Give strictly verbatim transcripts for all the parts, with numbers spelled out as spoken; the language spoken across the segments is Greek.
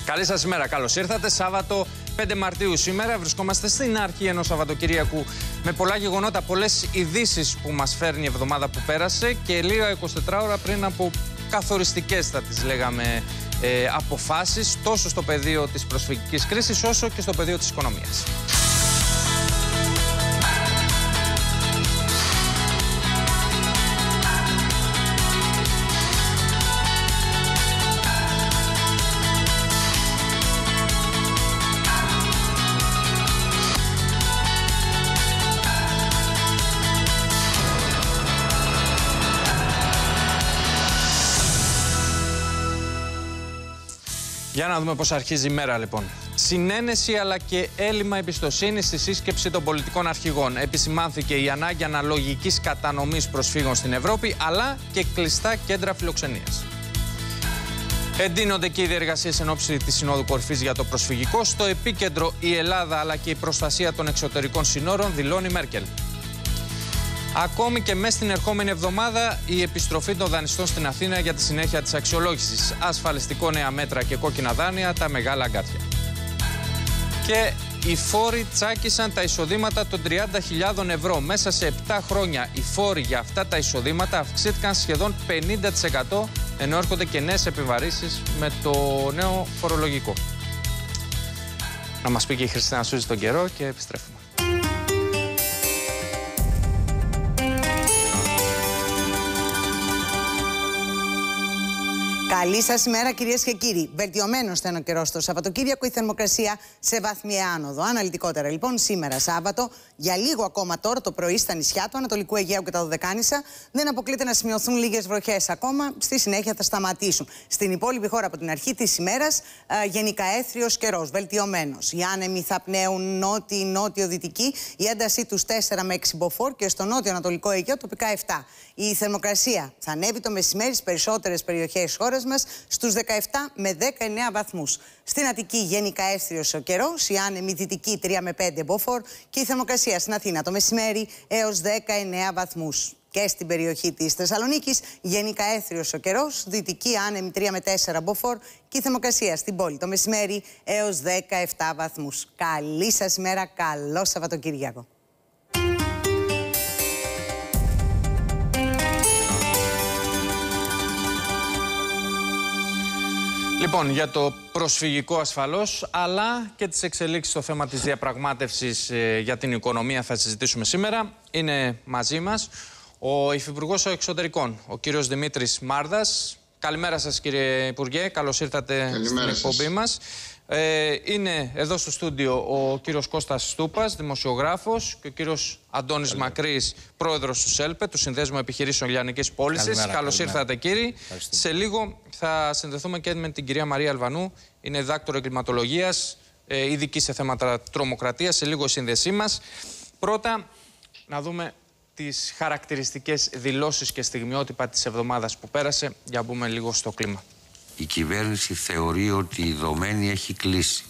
Καλή σας ημέρα, καλώς ήρθατε. Σάββατο πέντε Μαρτίου σήμερα. Βρισκόμαστε στην αρχή ενός Σαββατοκυριακού με πολλά γεγονότα, πολλές ειδήσεις που μας φέρνει η εβδομάδα που πέρασε και λίγα εικοσιτέσσερις ώρα πριν από καθοριστικές, θα τις λέγαμε, ε, αποφάσεις τόσο στο πεδίο της προσφυγικής κρίσης όσο και στο πεδίο της οικονομίας. Για να δούμε πώς αρχίζει η μέρα, λοιπόν. Συνένεση αλλά και έλλειμμα εμπιστοσύνης στη σύσκεψη των πολιτικών αρχηγών. Επισημάνθηκε η ανάγκη αναλογικής κατανομής προσφύγων στην Ευρώπη, αλλά και κλειστά κέντρα φιλοξενίας. Εντείνονται και οι διεργασίες εν ώψη της Συνόδου Κορυφής για το προσφυγικό. Στο επίκεντρο η Ελλάδα αλλά και η προστασία των εξωτερικών συνόρων, δηλώνει η Μέρκελ. Ακόμη και μέσα στην ερχόμενη εβδομάδα η επιστροφή των δανειστών στην Αθήνα για τη συνέχεια της αξιολόγησης. Ασφαλιστικό νέα μέτρα και κόκκινα δάνεια, τα μεγάλα αγκάθια. Και οι φόροι τσάκισαν τα εισοδήματα των τριάντα χιλιάδων ευρώ. Μέσα σε επτά χρόνια οι φόροι για αυτά τα εισοδήματα αυξήθηκαν σχεδόν πενήντα τοις εκατό, ενώ έρχονται και νέες επιβαρύσεις με το νέο φορολογικό. Να μας πει και η Χριστίνα Σούζη τον καιρό και επιστρέφουμε. Καλή σας ημέρα, κυρίες και κύριοι. Βελτιωμένος θα είναι ο καιρός το Σαββατοκύριακο, η θερμοκρασία σε βαθμιαία άνοδο. Αναλυτικότερα, λοιπόν, σήμερα Σάββατο, για λίγο ακόμα τώρα το πρωί στα νησιά του Ανατολικού Αιγαίου και τα Δωδεκάνησα, δεν αποκλείται να σημειωθούν λίγες βροχές. Ακόμα στη συνέχεια θα σταματήσουν. Στην υπόλοιπη χώρα από την αρχή της ημέρας, γενικά έθριος καιρός, βελτιωμένος. Οι άνεμοι θα πνέουν νότιο-νότιο-δυτική, η έντασή τους τέσσερα με έξι μποφόρ και στο νότιο-ανατολικό Αιγαίο τοπικά επτά. Η θερμοκρασία θα ανέβει το μεσημέρι στις περισσότερες περιοχές της χώρας μας στους δεκαεπτά με δεκαεννέα βαθμούς. Στην Αττική γενικά έθριος ο καιρός, η άνεμη δυτική τρία με πέντε μποφόρ και η θερμοκρασία στην Αθήνα το μεσημέρι έως δεκαεννέα βαθμούς. Και στην περιοχή της Θεσσαλονίκης γενικά έθριος ο καιρός, δυτική άνεμη τρία με τέσσερα μποφόρ και η θερμοκρασία στην πόλη το μεσημέρι έως δεκαεπτά βαθμούς. Καλή σας ημέρα, καλό Σαββατοκύριακο. Λοιπόν, για το προσφυγικό ασφαλώς, αλλά και τις εξελίξεις στο θέμα της διαπραγμάτευσης ε, για την οικονομία θα συζητήσουμε σήμερα. Είναι μαζί μας ο Υφυπουργός Εξωτερικών, ο κύριος Δημήτρης Μάρδας. Καλημέρα σας, κύριε Υπουργέ, καλώς ήρθατε Καλημέρα στην εκπομπή μας. Ε, είναι εδώ στο στούντιο ο κύριος Κώστας Στούπας, δημοσιογράφος, και ο κύριος Αντώνης Καλημέρα. Μακρύς, πρόεδρος του ΣΕΛΠΕ, του Συνδέσμου Επιχειρήσεων Λιανικής Πώλησης. Καλώς ήρθατε, κύριοι. Σε λίγο θα συνδεθούμε και με την κυρία Μαρία Αλβανού, είναι διδάκτορο εγκληματολογίας, ε, ειδική σε θέματα τρομοκρατίας. Σε λίγο η σύνδεσή μας. Πρώτα, να δούμε τις χαρακτηριστικές δηλώσεις και στιγμιότυπα της εβδομάδας που πέρασε, για να μπούμε λίγο στο κλίμα. Η κυβέρνηση θεωρεί ότι η δομένη έχει κλείσει.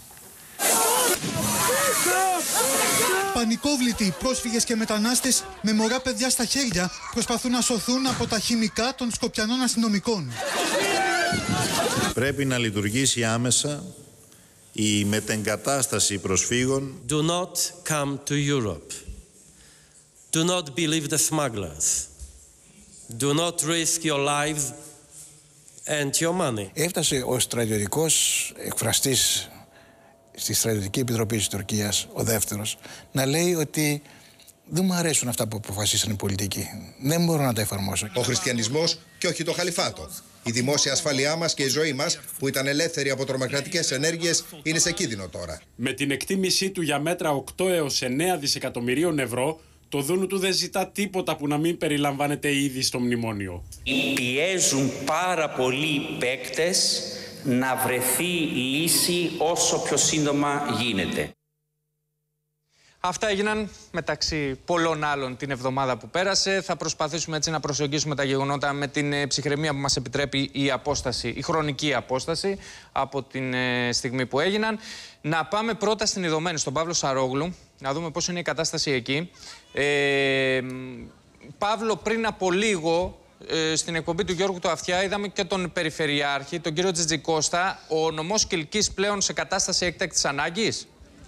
Πανικόβλητοι πρόσφυγες και μετανάστες με μωρά παιδιά στα χέρια προσπαθούν να σωθούν από τα χημικά των σκοπιανών αστυνομικών. Πρέπει να λειτουργήσει άμεσα η μετεγκατάσταση προσφύγων. Do not come to Europe. Do not believe the smugglers. Do not risk your lives and your money. Έφτασε ο στρατιωτικός εκφραστής στη Στρατιωτική Επιτροπή της Τουρκίας, ο δεύτερος, να λέει ότι δεν μου αρέσουν αυτά που αποφασίσαν οι πολιτικοί. Δεν μπορώ να τα εφαρμόσω. Ο χριστιανισμός και όχι το χαλιφάτο. Η δημόσια ασφάλειά μας και η ζωή μας, που ήταν ελεύθερη από τρομοκρατικές ενέργειες, είναι σε κίνδυνο τώρα. Με την εκτίμησή του για μέτρα οκτώ έως εννέα δισεκατομμυρίων ευρώ, το δούνου του δεν ζητά τίποτα που να μην περιλαμβάνεται ήδη στο μνημόνιο. Πιέζουν πάρα πολλοί παίκτες να βρεθεί λύση όσο πιο σύντομα γίνεται. Αυτά έγιναν μεταξύ πολλών άλλων την εβδομάδα που πέρασε. Θα προσπαθήσουμε έτσι να προσεγγίσουμε τα γεγονότα με την ψυχραιμία που μας επιτρέπει η απόσταση, η χρονική απόσταση από την ε, στιγμή που έγιναν. Να πάμε πρώτα στην Ιδωμένη, στον Παύλο Σαρόγλου, να δούμε πώς είναι η κατάσταση εκεί. Ε, Παύλο, πριν από λίγο ε, στην εκπομπή του Γιώργου του Αυτιά είδαμε και τον Περιφερειάρχη, τον κύριο Τζιτζικώστα. Ο νομός Κιλκής πλέον σε κατάσταση έκτακτης ανάγκης.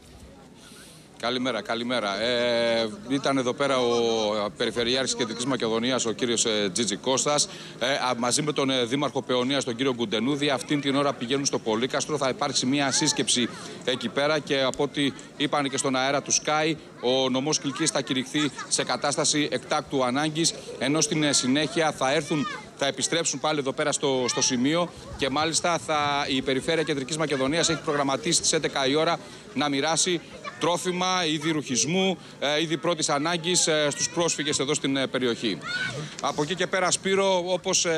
Καλημέρα, καλημέρα. Ε, ήταν εδώ πέρα ο Περιφερειάρχης της Κεντρικής Μακεδονίας, ο κύριος ε, Τζιτζικώστας, ε, μαζί με τον ε, Δήμαρχο Παιωνίας, τον κύριο Γκουντενούδη. Αυτήν την ώρα πηγαίνουν στο Πολύκαστρο. Θα υπάρξει μια σύσκεψη εκεί πέρα και από ό,τι είπαν και στον αέρα του Sky, ο νομός Κιλκής θα κηρυχθεί σε κατάσταση εκτάκτου ανάγκης, ενώ στην ε, συνέχεια θα έρθουν. Θα επιστρέψουν πάλι εδώ πέρα στο, στο σημείο και μάλιστα θα, η Περιφέρεια Κεντρικής Μακεδονίας έχει προγραμματίσει στις έντεκα η ώρα να μοιράσει τρόφιμα, είδη ρουχισμού, είδη πρώτης ανάγκης στους πρόσφυγες εδώ στην περιοχή. Από εκεί και πέρα, Σπύρο, όπως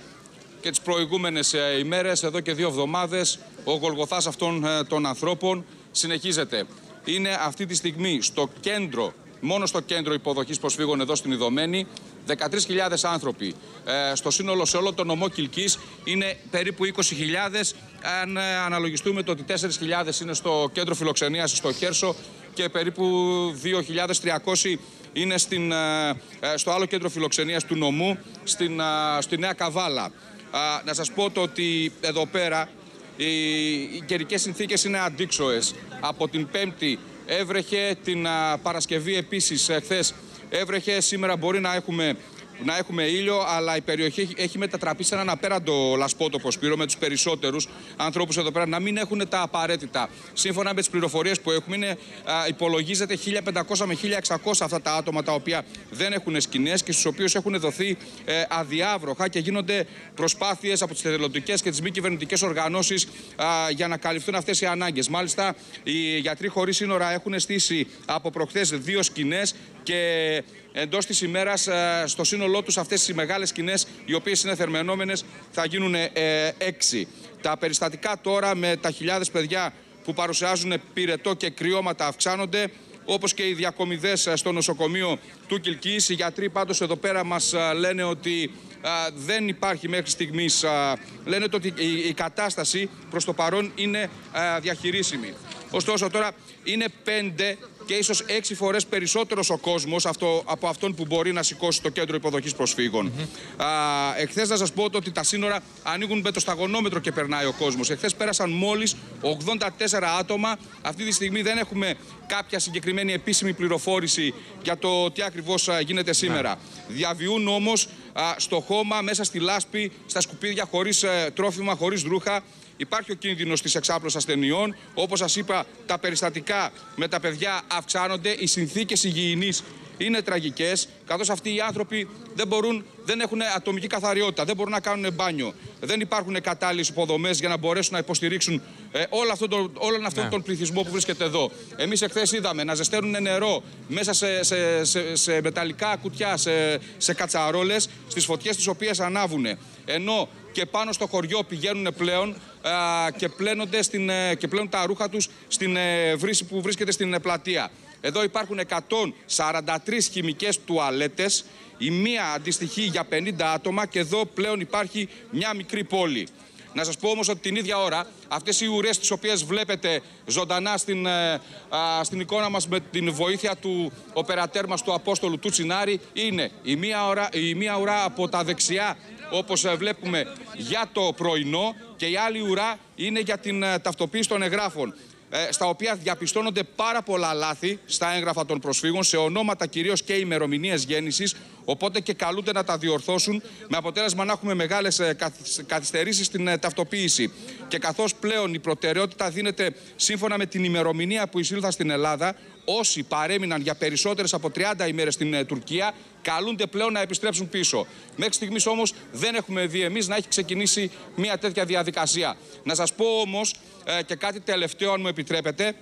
και τις προηγούμενες ημέρες, εδώ και δύο εβδομάδες, ο γολγοθάς αυτών των ανθρώπων συνεχίζεται. Είναι αυτή τη στιγμή στο κέντρο, μόνο στο κέντρο υποδοχής προσφύγων εδώ στην Ιδωμένη, δεκατρείς χιλιάδες άνθρωποι. Ε, στο σύνολο, σε όλο το νομό Κιλκής είναι περίπου είκοσι χιλιάδες. Αν ε, αναλογιστούμε το ότι τέσσερις χιλιάδες είναι στο κέντρο φιλοξενίας στο Χέρσο και περίπου δύο χιλιάδες τριακόσιοι είναι στην, ε, στο άλλο κέντρο φιλοξενίας του νομού, στην, ε, στη Νέα Καβάλα. Ε, να σας πω το ότι εδώ πέρα οι, οι καιρικές συνθήκες είναι αντίξωες. Από την Πέμπτη έβρεχε, την α, Παρασκευή επίσης χθες έβρεχε, σήμερα μπορεί να έχουμε, να έχουμε ήλιο, αλλά η περιοχή έχει μετατραπεί σε έναν απέραντο λασπότοπο, Σπύρο, με τους περισσότερους ανθρώπους εδώ πέρα να μην έχουν τα απαραίτητα. Σύμφωνα με τις πληροφορίες που έχουμε, είναι, α, υπολογίζεται χίλια πεντακόσια με χίλια εξακόσια αυτά τα άτομα τα οποία δεν έχουν σκηνές και στους οποίους έχουν δοθεί ε, αδιάβροχα και γίνονται προσπάθειες από τις εθελοντικές και τις μη κυβερνητικές οργανώσεις α, για να καλυφθούν αυτές οι ανάγκες. Μάλιστα, οι γιατροί χωρίς σύνορα έχουν στήσει από προχθές δύο σκηνές και εντός της ημέρας στο σύνολό τους αυτές οι μεγάλες σκηνές, οι οποίες είναι θερμαινόμενες, θα γίνουν ε, έξι. Τα περιστατικά τώρα με τα χιλιάδες παιδιά που παρουσιάζουν πυρετό και κρυώματα αυξάνονται, όπως και οι διακομιδές στο νοσοκομείο του Κιλκής. Οι γιατροί πάντως εδώ πέρα μας λένε ότι α, δεν υπάρχει μέχρι στιγμής, α, λένε ότι η, η κατάσταση προς το παρόν είναι α, διαχειρίσιμη. Ωστόσο τώρα είναι πέντε και ίσως έξι φορές περισσότερος ο κόσμος αυτό, από αυτόν που μπορεί να σηκώσει το κέντρο υποδοχής προσφύγων. Mm-hmm. Α, εχθές να σας πω ότι τα σύνορα ανοίγουν με το σταγονόμετρο και περνάει ο κόσμος. Εχθές πέρασαν μόλις ογδόντα τέσσερα άτομα. Αυτή τη στιγμή δεν έχουμε κάποια συγκεκριμένη επίσημη πληροφόρηση για το τι ακριβώς γίνεται σήμερα. Yeah. Διαβιούν όμως α, στο χώμα, μέσα στη λάσπη, στα σκουπίδια, χωρίς ε, τρόφιμα, χωρίς ρούχα. Υπάρχει ο κίνδυνος της εξάπλωσης ασθενειών. Όπως σας είπα, τα περιστατικά με τα παιδιά αυξάνονται. Οι συνθήκες υγιεινής είναι τραγικές, καθώς αυτοί οι άνθρωποι δεν, μπορούν, δεν έχουν ατομική καθαριότητα, δεν μπορούν να κάνουν μπάνιο. Δεν υπάρχουν κατάλληλες υποδομές για να μπορέσουν να υποστηρίξουν ε, όλο αυτόν τον, όλον αυτόν ναι. τον πληθυσμό που βρίσκεται εδώ. Εμείς εχθές είδαμε να ζεσταίνουν νερό μέσα σε, σε, σε, σε μεταλλικά κουτιά, σε, σε κατσαρόλες, στις φωτιές τις οποίες ανάβουν. Ενώ και πάνω στο χωριό πηγαίνουν πλέον α, και, στην, και πλένουν τα ρούχα τους στην ε, βρύση που βρίσκεται στην ε, πλατεία. Εδώ υπάρχουν εκατόν σαράντα τρεις χημικές τουαλέτες, η μία αντιστοιχεί για πενήντα άτομα και εδώ πλέον υπάρχει μια μικρή πόλη. Να σας πω όμως ότι την ίδια ώρα αυτές οι ουρές τις οποίες βλέπετε ζωντανά στην, α, στην εικόνα μας με την βοήθεια του οπερατέρ μας του Απόστολου του Τσινάρη είναι η μία, ώρα, η μία ουρά από τα δεξιά, όπως βλέπουμε, για το πρωινό και η άλλη ουρά είναι για την ταυτοποίηση των εγγράφων, στα οποία διαπιστώνονται πάρα πολλά λάθη στα έγγραφα των προσφύγων, σε ονόματα κυρίως και ημερομηνίες γέννησης, οπότε και καλούνται να τα διορθώσουν, με αποτέλεσμα να έχουμε μεγάλες καθυστερήσεις στην ταυτοποίηση. Και καθώς πλέον η προτεραιότητα δίνεται σύμφωνα με την ημερομηνία που εισήλθαν στην Ελλάδα, όσοι παρέμειναν για περισσότερες από τριάντα ημέρες στην Τουρκία, καλούνται πλέον να επιστρέψουν πίσω. Μέχρι στιγμής όμως δεν έχουμε δει εμείς να έχει ξεκινήσει μια τέτοια διαδικασία. Να σας πω όμως ε, και κάτι τελευταίο, αν μου επιτρέπετε,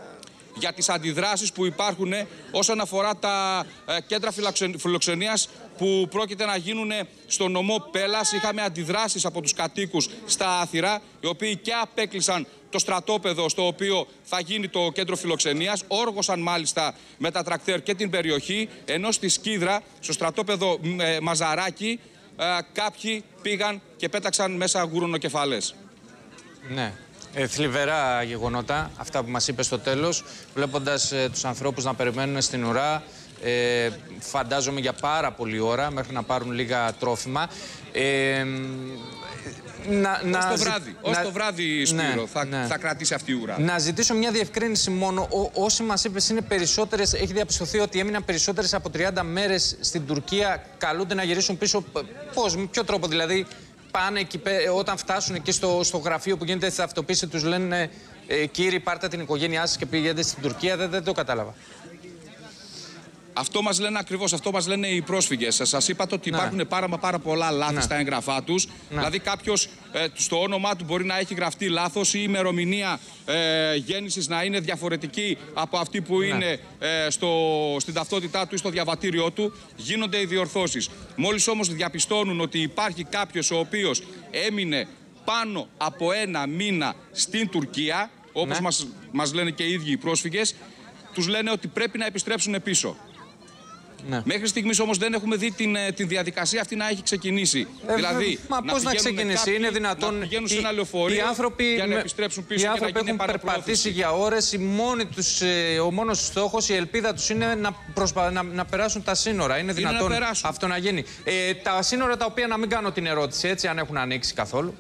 για τις αντιδράσεις που υπάρχουν όσον αφορά τα ε, κέντρα φιλοξενίας που πρόκειται να γίνουν στο νομό Πέλλας. Είχαμε αντιδράσεις από τους κατοίκους στα Άθυρα, οι οποίοι και απέκλεισαν το στρατόπεδο στο οποίο θα γίνει το κέντρο φιλοξενίας, όργωσαν μάλιστα με τα τρακτέρ και την περιοχή, ενώ στη Σκίδρα, στο στρατόπεδο ε, Μαζαράκι, ε, κάποιοι πήγαν και πέταξαν μέσα γουρονοκεφαλές. Ναι. Ε, θλιβερά γεγονότα, αυτά που μας είπε στο τέλος, βλέποντας ε, τους ανθρώπους να περιμένουν στην ουρά, ε, φαντάζομαι για πάρα πολλή ώρα, μέχρι να πάρουν λίγα τρόφιμα. Ε, να, ως να, το βράδυ, να, ως το βράδυ Σπύρο, ναι, θα, ναι. θα κρατήσει αυτή η ουρά. Να ζητήσω μια διευκρίνηση μόνο. Ό, όσοι μας είπες είναι περισσότερες, έχει διαπιστωθεί ότι έμειναν περισσότερες από τριάντα μέρες στην Τουρκία, καλούνται να γυρίσουν πίσω. Πώς, με ποιο τρόπο δηλαδή? Πάνε εκεί, όταν φτάσουν εκεί στο, στο γραφείο που γίνεται στη ταυτοποίηση, τους λένε ε, κύριοι, πάρτε την οικογένειά σας και πηγαίνετε στην Τουρκία? Δεν, δεν το κατάλαβα. Αυτό μας λένε ακριβώς, αυτό μας λένε οι πρόσφυγες. Σας είπατε ότι υπάρχουν ναι. πάρα, πάρα πολλά λάθη ναι. στα έγγραφά τους. Ναι. Δηλαδή κάποιος ε, στο όνομά του μπορεί να έχει γραφτεί λάθος ή η ημερομηνία ε, γέννησης να είναι διαφορετική από αυτή που ναι. είναι ε, στο, στην ταυτότητά του ή στο διαβατήριό του. Γίνονται οι διορθώσεις. Μόλις όμως διαπιστώνουν ότι υπάρχει κάποιος ο οποίος έμεινε πάνω από ένα μήνα στην Τουρκία, όπως ναι. μας, μας λένε και οι ίδιοι οι πρόσφυγες, τους λένε ότι πρέπει να επιστρέψουν πίσω. Ναι. Μέχρι στιγμής όμως δεν έχουμε δει την, την διαδικασία αυτή να έχει ξεκινήσει. Ε, δηλαδή, μα πώς να ξεκινήσει, κάποιοι, είναι δυνατόν. Να πηγαίνουν σε ένα λεωφορείο οι άνθρωποι, για να επιστρέψουν πίσω. Οι άνθρωποι έχουν περπατήσει για ώρες. Η μόνη τους, ο μόνος στόχος, η ελπίδα τους είναι να, προσπα... να, να περάσουν τα σύνορα. Είναι δυνατόν είναι να αυτό να γίνει? Ε, τα σύνορα τα οποία, να μην κάνω την ερώτηση έτσι, αν έχουν ανοίξει καθόλου.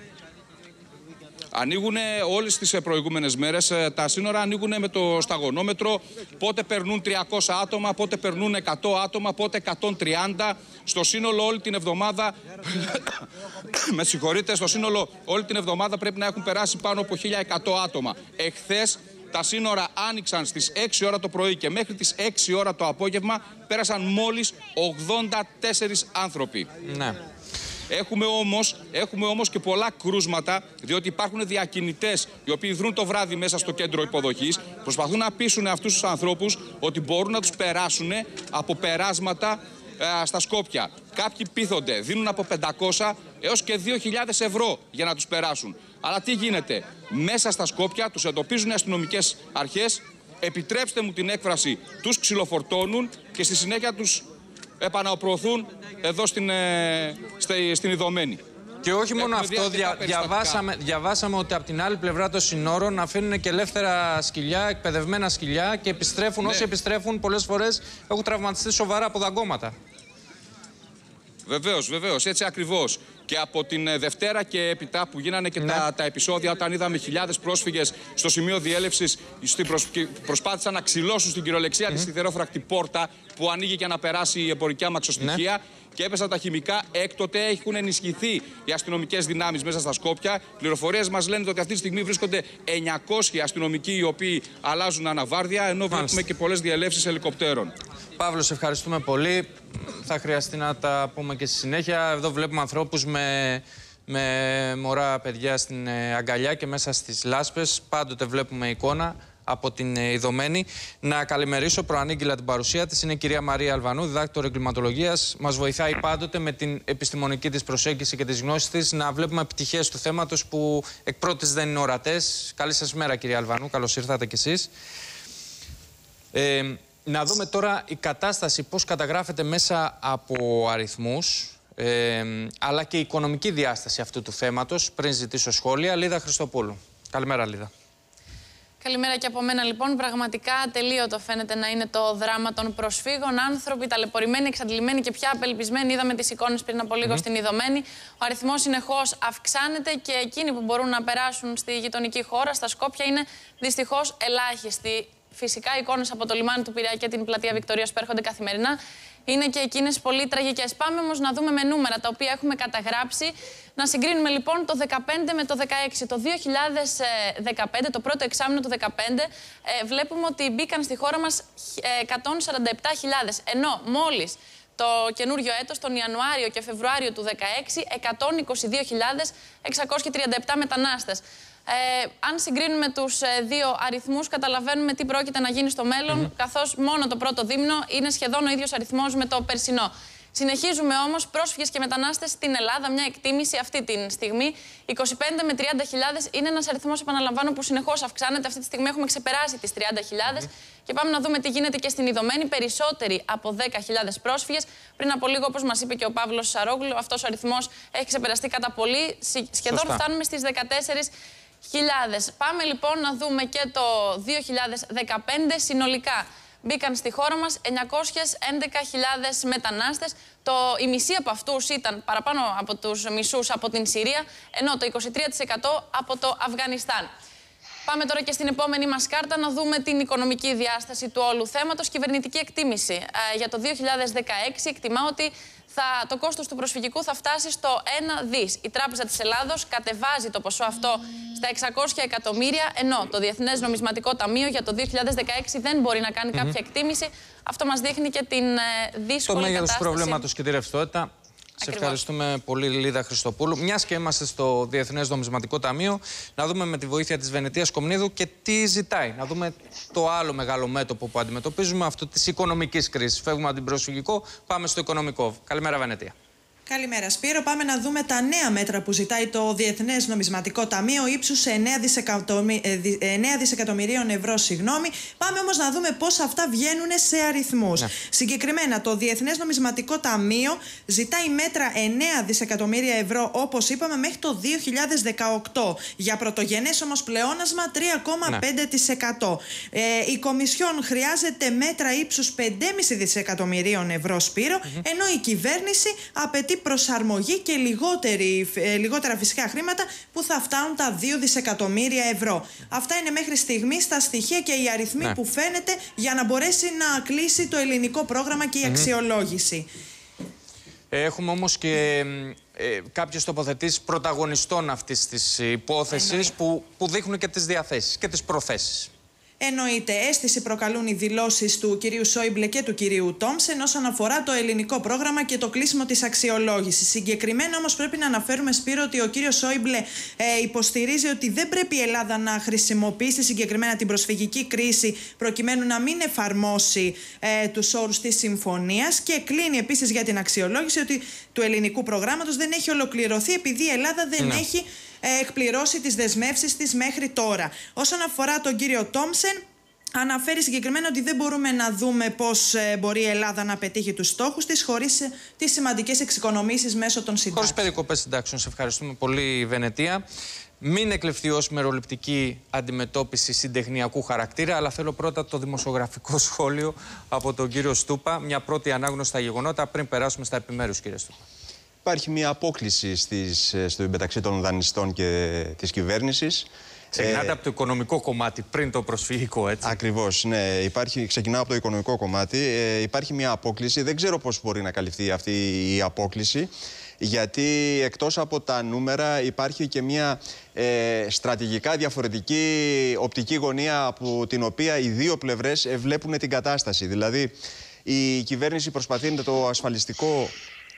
Ανοίγουν όλες τις προηγούμενες μέρες, τα σύνορα ανοίγουν με το σταγονόμετρο, πότε περνούν τριακόσια άτομα, πότε περνούν εκατό άτομα, πότε εκατόν τριάντα. Στο σύνολο όλη την εβδομάδα, με συγχωρείτε, στο σύνολο όλη την εβδομάδα πρέπει να έχουν περάσει πάνω από χίλια εκατό άτομα. Εχθές τα σύνορα άνοιξαν στις έξι ώρα το πρωί και μέχρι τις έξι ώρα το απόγευμα πέρασαν μόλις ογδόντα τέσσερις άνθρωποι. Ναι. Έχουμε όμως, έχουμε όμως και πολλά κρούσματα, διότι υπάρχουν διακινητές οι οποίοι δρούν το βράδυ μέσα στο κέντρο υποδοχής, προσπαθούν να πείσουν αυτούς τους ανθρώπους ότι μπορούν να τους περάσουν από περάσματα ε, στα Σκόπια. Κάποιοι πείθονται, δίνουν από πεντακόσια έως και δύο χιλιάδες ευρώ για να τους περάσουν. Αλλά τι γίνεται? Μέσα στα Σκόπια τους εντοπίζουν οι αστυνομικές αρχές, επιτρέψτε μου την έκφραση, τους ξυλοφορτώνουν και στη συνέχεια τους επαναπροωθούν εδώ στην, ε, στη, στην Ιδωμένη. Και όχι μόνο αυτό, δια, διαβάσαμε, διαβάσαμε ότι από την άλλη πλευρά των συνόρων αφήνουν και ελεύθερα σκυλιά, εκπαιδευμένα σκυλιά και επιστρέφουν. Ναι. Όσοι επιστρέφουν πολλές φορές έχουν τραυματιστεί σοβαρά από δαγκώματα. Βεβαίως, βεβαίως, έτσι ακριβώς. Και από την Δευτέρα και έπειτα που γίνανε και ναι. τα, τα επεισόδια, όταν είδαμε χιλιάδες πρόσφυγες στο σημείο διέλευσης, προσπάθησαν να ξυλώσουν στην κυριολεξία mm -hmm. τη στιθερόφρακτη πόρτα που ανοίγει για να περάσει η εμπορική αμαξοστοιχεία. Ναι. Και έπεσαν τα χημικά. Έκτοτε έχουν ενισχυθεί οι αστυνομικές δυνάμεις μέσα στα Σκόπια. Πληροφορίες μας λένε ότι αυτή τη στιγμή βρίσκονται εννιακόσιοι αστυνομικοί οι οποίοι αλλάζουν αναβάρδια, ενώ Μάλιστα. βλέπουμε και πολλές διελεύσεις ελικοπτέρων. Παύλο, σε ευχαριστούμε πολύ. Θα χρειαστεί να τα πούμε και στη συνέχεια. Εδώ βλέπουμε ανθρώπους με, με μωρά παιδιά στην αγκαλιά και μέσα στις λάσπες. Πάντοτε βλέπουμε εικόνα από την Ιδωμένη. Να καλημερίσω προανήγγυλα την παρουσία της. Είναι η κυρία Μαρία Αλβανού, διδάκτορ εγκληματολογίας. Μας βοηθάει πάντοτε με την επιστημονική της προσέγγιση και τις γνώσεις της να βλέπουμε πτυχές του θέματος που εκ πρώτης δεν είναι ορατές. Καλή σας μέρα, κυρία Αλβανού. Καλώς ήρθατε κι εσείς. Ε, Να δούμε τώρα η κατάσταση πώς καταγράφεται μέσα από αριθμούς, ε, αλλά και η οικονομική διάσταση αυτού του θέματος, πριν ζητήσω σχόλια. Λίδα Χριστοπούλου. Καλημέρα, Λίδα. Καλημέρα και από μένα, λοιπόν. Πραγματικά ατελείωτο φαίνεται να είναι το δράμα των προσφύγων. Άνθρωποι ταλαιπωρημένοι, εξαντλημένοι και πια απελπισμένοι. Είδαμε τις εικόνες πριν από λίγο mm -hmm. στην Ιδωμένη. Ο αριθμός συνεχώς αυξάνεται και εκείνοι που μπορούν να περάσουν στη γειτονική χώρα, στα Σκόπια, είναι δυστυχώς ελάχιστοι. Φυσικά, οι εικόνες από το λιμάνι του Πειραιά και την πλατεία Βικτωρίας που έρχονται καθημερινά είναι και εκείνες πολύ τραγικές. Πάμε όμως να δούμε με νούμερα τα οποία έχουμε καταγράψει. Να συγκρίνουμε λοιπόν το δεκαπέντε με το δεκαέξι. Το δύο χιλιάδες δεκαπέντε, το πρώτο εξάμηνο του δεκαπέντε, ε, βλέπουμε ότι μπήκαν στη χώρα μας εκατόν σαράντα επτά χιλιάδες. Ενώ μόλις το καινούριο έτος, τον Ιανουάριο και Φεβρουάριο του δεκαέξι, εκατόν είκοσι δύο χιλιάδες εξακόσιοι τριάντα επτά μετανάστες. Ε, αν συγκρίνουμε τους ε, δύο αριθμούς, καταλαβαίνουμε τι πρόκειται να γίνει στο μέλλον, mm -hmm. καθώς μόνο το πρώτο δίμηνο είναι σχεδόν ο ίδιος αριθμός με το περσινό. Συνεχίζουμε όμως πρόσφυγες και μετανάστες στην Ελλάδα, μια εκτίμηση αυτή τη στιγμή. είκοσι πέντε με τριάντα χιλιάδες είναι ένας αριθμός, επαναλαμβάνω, που συνεχώς αυξάνεται. Αυτή τη στιγμή έχουμε ξεπεράσει τις τριάντα χιλιάδες. Mm -hmm. Και πάμε να δούμε τι γίνεται και στην Ιδωμένη. Περισσότεροι από δέκα χιλιάδες πρόσφυγες. Πριν από λίγο, όπως μας είπε και ο Παύλος Σαρόγλου, αυτός ο αριθμός έχει ξεπεραστεί κατά πολύ. Σχεδόν Σωστά. φτάνουμε στις δεκατέσσερις χιλιάδες. Πάμε λοιπόν να δούμε και το δύο χιλιάδες δεκαπέντε συνολικά. μπήκαν στη χώρα μας εννιακόσιες έντεκα χιλιάδες μετανάστες. Το, η μισή από αυτούς ήταν παραπάνω από τους μισούς από την Συρία, ενώ το είκοσι τρία τοις εκατό από το Αφγανιστάν. Πάμε τώρα και στην επόμενη μας κάρτα να δούμε την οικονομική διάσταση του όλου θέματος. Κυβερνητική εκτίμηση ε, για το δύο χιλιάδες δεκαέξι εκτιμά ότι θα, το κόστος του προσφυγικού θα φτάσει στο ένα δις. Η Τράπεζα της Ελλάδος κατεβάζει το ποσό αυτό στα εξακόσια εκατομμύρια, ενώ το Διεθνές Νομισματικό Ταμείο για το δύο χιλιάδες δεκαέξι δεν μπορεί να κάνει mm-hmm. κάποια εκτίμηση. Αυτό μας δείχνει και την ε, δύσκολη το μέγεθος κατάσταση. του προβλήματος και τη ρευστότητα. Σε ευχαριστούμε πολύ, Λίδα Χριστοπούλου. Μιας και είμαστε στο Διεθνές Νομισματικό Ταμείο, να δούμε με τη βοήθεια της Βενετίας Κομνίδου και τι ζητάει. Να δούμε το άλλο μεγάλο μέτωπο που αντιμετωπίζουμε, αυτό της οικονομικής κρίσης. Φεύγουμε από την προσφυγικό, πάμε στο οικονομικό. Καλημέρα, Βενετία. Καλημέρα, Σπύρο. Πάμε να δούμε τα νέα μέτρα που ζητάει το Διεθνές Νομισματικό Ταμείο ύψους εννέα δισεκατομμυρίων ευρώ. Συγγνώμη. Πάμε όμως να δούμε πώς αυτά βγαίνουν σε αριθμούς. Ναι. Συγκεκριμένα, το Διεθνές Νομισματικό Ταμείο ζητάει μέτρα εννέα δισεκατομμύρια ευρώ, όπως είπαμε, μέχρι το δύο χιλιάδες δεκαοκτώ. Για πρωτογενές όμως πλεόνασμα τρία κόμμα πέντε τοις εκατό. Ναι. Ε, η Κομισιόν χρειάζεται μέτρα ύψους πέντε κόμμα πέντε δισεκατομμυρίων ευρώ, Σπύρο, mm-hmm. ενώ η κυβέρνηση απαιτεί προσαρμογή και λιγότερη, ε, λιγότερα φυσικά χρήματα που θα φτάνουν τα δύο δισεκατομμύρια ευρώ. Αυτά είναι μέχρι στιγμής τα στοιχεία και οι αριθμοί ναι. που φαίνεται για να μπορέσει να κλείσει το ελληνικό πρόγραμμα και η mm-hmm. αξιολόγηση. Έχουμε όμως και ε, κάποιες τοποθετήσεις πρωταγωνιστών αυτής της υπόθεσης που, που δείχνουν και τις διαθέσεις και τις προθέσεις. Εννοείται, αίσθηση προκαλούν οι δηλώσεις του κυρίου Σόιμπλε και του κυρίου Τόμσεν όσον αφορά το ελληνικό πρόγραμμα και το κλείσιμο της αξιολόγησης. Συγκεκριμένα όμως πρέπει να αναφέρουμε, Σπύρο, ότι ο κύριος Σόιμπλε ε, υποστηρίζει ότι δεν πρέπει η Ελλάδα να χρησιμοποιήσει συγκεκριμένα την προσφυγική κρίση προκειμένου να μην εφαρμόσει ε, τους όρους της συμφωνίας, και κλείνει επίσης για την αξιολόγηση ότι του ελληνικού προγράμματος δεν έχει ολοκληρωθεί επειδή η Ελλάδα δεν ναι. έχει εκπληρώσει τις δεσμεύσεις της μέχρι τώρα. Όσον αφορά τον κύριο Τόμσεν, αναφέρει συγκεκριμένα ότι δεν μπορούμε να δούμε πώς μπορεί η Ελλάδα να πετύχει τους στόχους της χωρίς τις σημαντικές εξοικονομήσεις μέσω των συντάξεων. Χωρίς περικοπές συντάξεων. Σε ευχαριστούμε πολύ, Βενετία. Μην εκλειφθεί ως μεροληπτική αντιμετώπιση συντεχνιακού χαρακτήρα, αλλά θέλω πρώτα το δημοσιογραφικό σχόλιο από τον κύριο Στούπα. Μια πρώτη ανάγνωση στα γεγονότα πριν περάσουμε στα επιμέρους, κύριε Στούπα. Υπάρχει μια απόκλιση στις, στο μεταξύ των δανειστών και της κυβέρνησης. Ξεκινάτε ε, από το οικονομικό κομμάτι πριν το προσφυγικό, έτσι. Ακριβώς, ναι. Υπάρχει, ξεκινάω από το οικονομικό κομμάτι. Ε, υπάρχει μια απόκλιση. Δεν ξέρω πώς μπορεί να καλυφθεί αυτή η απόκλιση, γιατί εκτός από τα νούμερα υπάρχει και μια ε, στρατηγικά διαφορετική οπτική γωνία από την οποία οι δύο πλευρές βλέπουν την κατάσταση. Δηλαδή, η κυβέρνηση προσπαθεί να το ασφαλιστικό,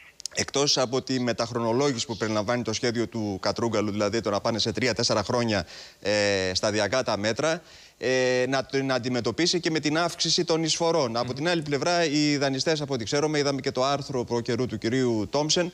εκτός από τη μεταχρονολόγηση που περιλαμβάνει το σχέδιο του Κατρούγκαλου, δηλαδή το να πάνε σε τρία τέσσερα χρόνια ε, σταδιακά τα μέτρα, ε, να, να αντιμετωπίσει και με την αύξηση των εισφορών. Mm. Από την άλλη πλευρά, οι δανειστές, από ό,τι ξέρουμε, είδαμε και το άρθρο προ καιρού του κυρίου Τόμσεν,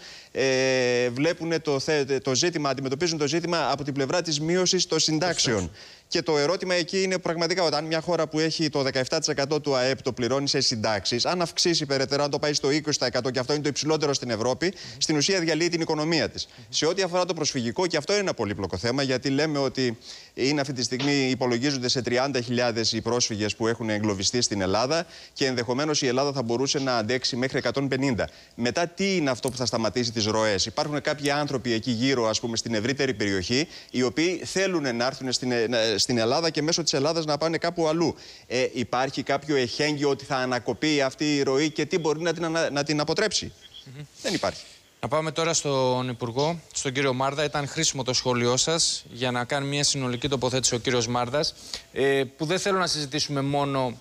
ε, βλέπουν το, το ζήτημα, αντιμετωπίζουν το ζήτημα από την πλευρά της μείωσης των συντάξεων. Και το ερώτημα εκεί είναι πραγματικά όταν μια χώρα που έχει το δεκαεπτά τοις εκατό του ΑΕΠ το πληρώνει σε συντάξεις, αν αυξήσει περαιτέρω, αν το πάει στο είκοσι τοις εκατό, και αυτό είναι το υψηλότερο στην Ευρώπη, mm-hmm. στην ουσία διαλύει την οικονομία της. Mm-hmm. Σε ό,τι αφορά το προσφυγικό, και αυτό είναι ένα πολύπλοκο θέμα, γιατί λέμε ότι είναι αυτή τη στιγμή, υπολογίζονται σε τριάντα χιλιάδες οι πρόσφυγες που έχουν εγκλωβιστεί στην Ελλάδα και ενδεχομένως η Ελλάδα θα μπορούσε να αντέξει μέχρι εκατόν πενήντα. Μετά, τι είναι αυτό που θα σταματήσει τις ροές? Υπάρχουν κάποιοι άνθρωποι εκεί γύρω, ας πούμε, στην ευρύτερη περιοχή, οι οποίοι θέλουν να έρθουν στην, στην Ελλάδα και μέσω της Ελλάδας να πάνε κάπου αλλού. Ε, υπάρχει κάποιο εχέγγυο ότι θα ανακοπεί αυτή η ροή και τι μπορεί να την, να την αποτρέψει? Mm-hmm. Δεν υπάρχει. Να πάμε τώρα στον Υπουργό, στον κύριο Μάρδα. Ήταν χρήσιμο το σχόλιο σας για να κάνει μια συνολική τοποθέτηση ο κύριος Μάρδας, ε, που δεν θέλω να συζητήσουμε μόνο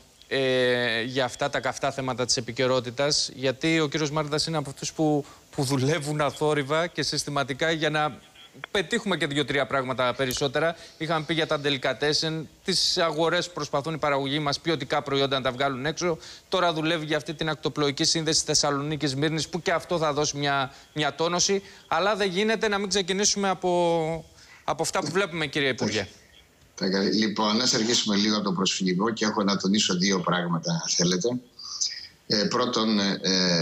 ε, για αυτά τα καυτά θέματα της επικαιρότητας, γιατί ο κύριος Μάρδας είναι από αυτούς που, που δουλεύουν αθόρυβα και συστηματικά για να πετύχουμε και δύο-τρία πράγματα περισσότερα. Είχαμε πει για τα ντελικατέσεν, τις αγορές που προσπαθούν οι παραγωγοί μας ποιοτικά προϊόντα να τα βγάλουν έξω. Τώρα δουλεύει για αυτή την ακτοπλοϊκή σύνδεση Θεσσαλονίκης Μύρνης, που και αυτό θα δώσει μια, μια τόνωση. Αλλά δεν γίνεται να μην ξεκινήσουμε από, από αυτά που βλέπουμε, κύριε Υπουργέ. Λοιπόν, να αρχίσουμε λίγο από το προσφυγικό και έχω να τονίσω δύο πράγματα, αν θέλετε. Ε, πρώτον, ε,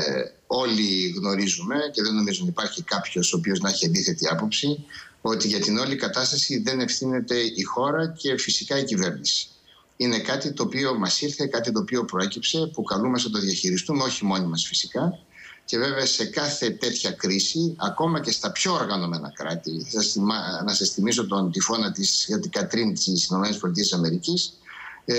όλοι γνωρίζουμε και δεν νομίζω ότι υπάρχει κάποιος ο οποίος να έχει αντίθετη άποψη ότι για την όλη κατάσταση δεν ευθύνεται η χώρα και φυσικά η κυβέρνηση. είναι κάτι το οποίο μας ήρθε, κάτι το οποίο προέκυψε, που καλούμαστε να το διαχειριστούμε, όχι μόνοι μας φυσικά. Και βέβαια σε κάθε τέτοια κρίση, ακόμα και στα πιο οργανωμένα κράτη, θα θυμά, να σας θυμίσω τον τυφώνα της Κατρίν της ΗΠΑ, ε,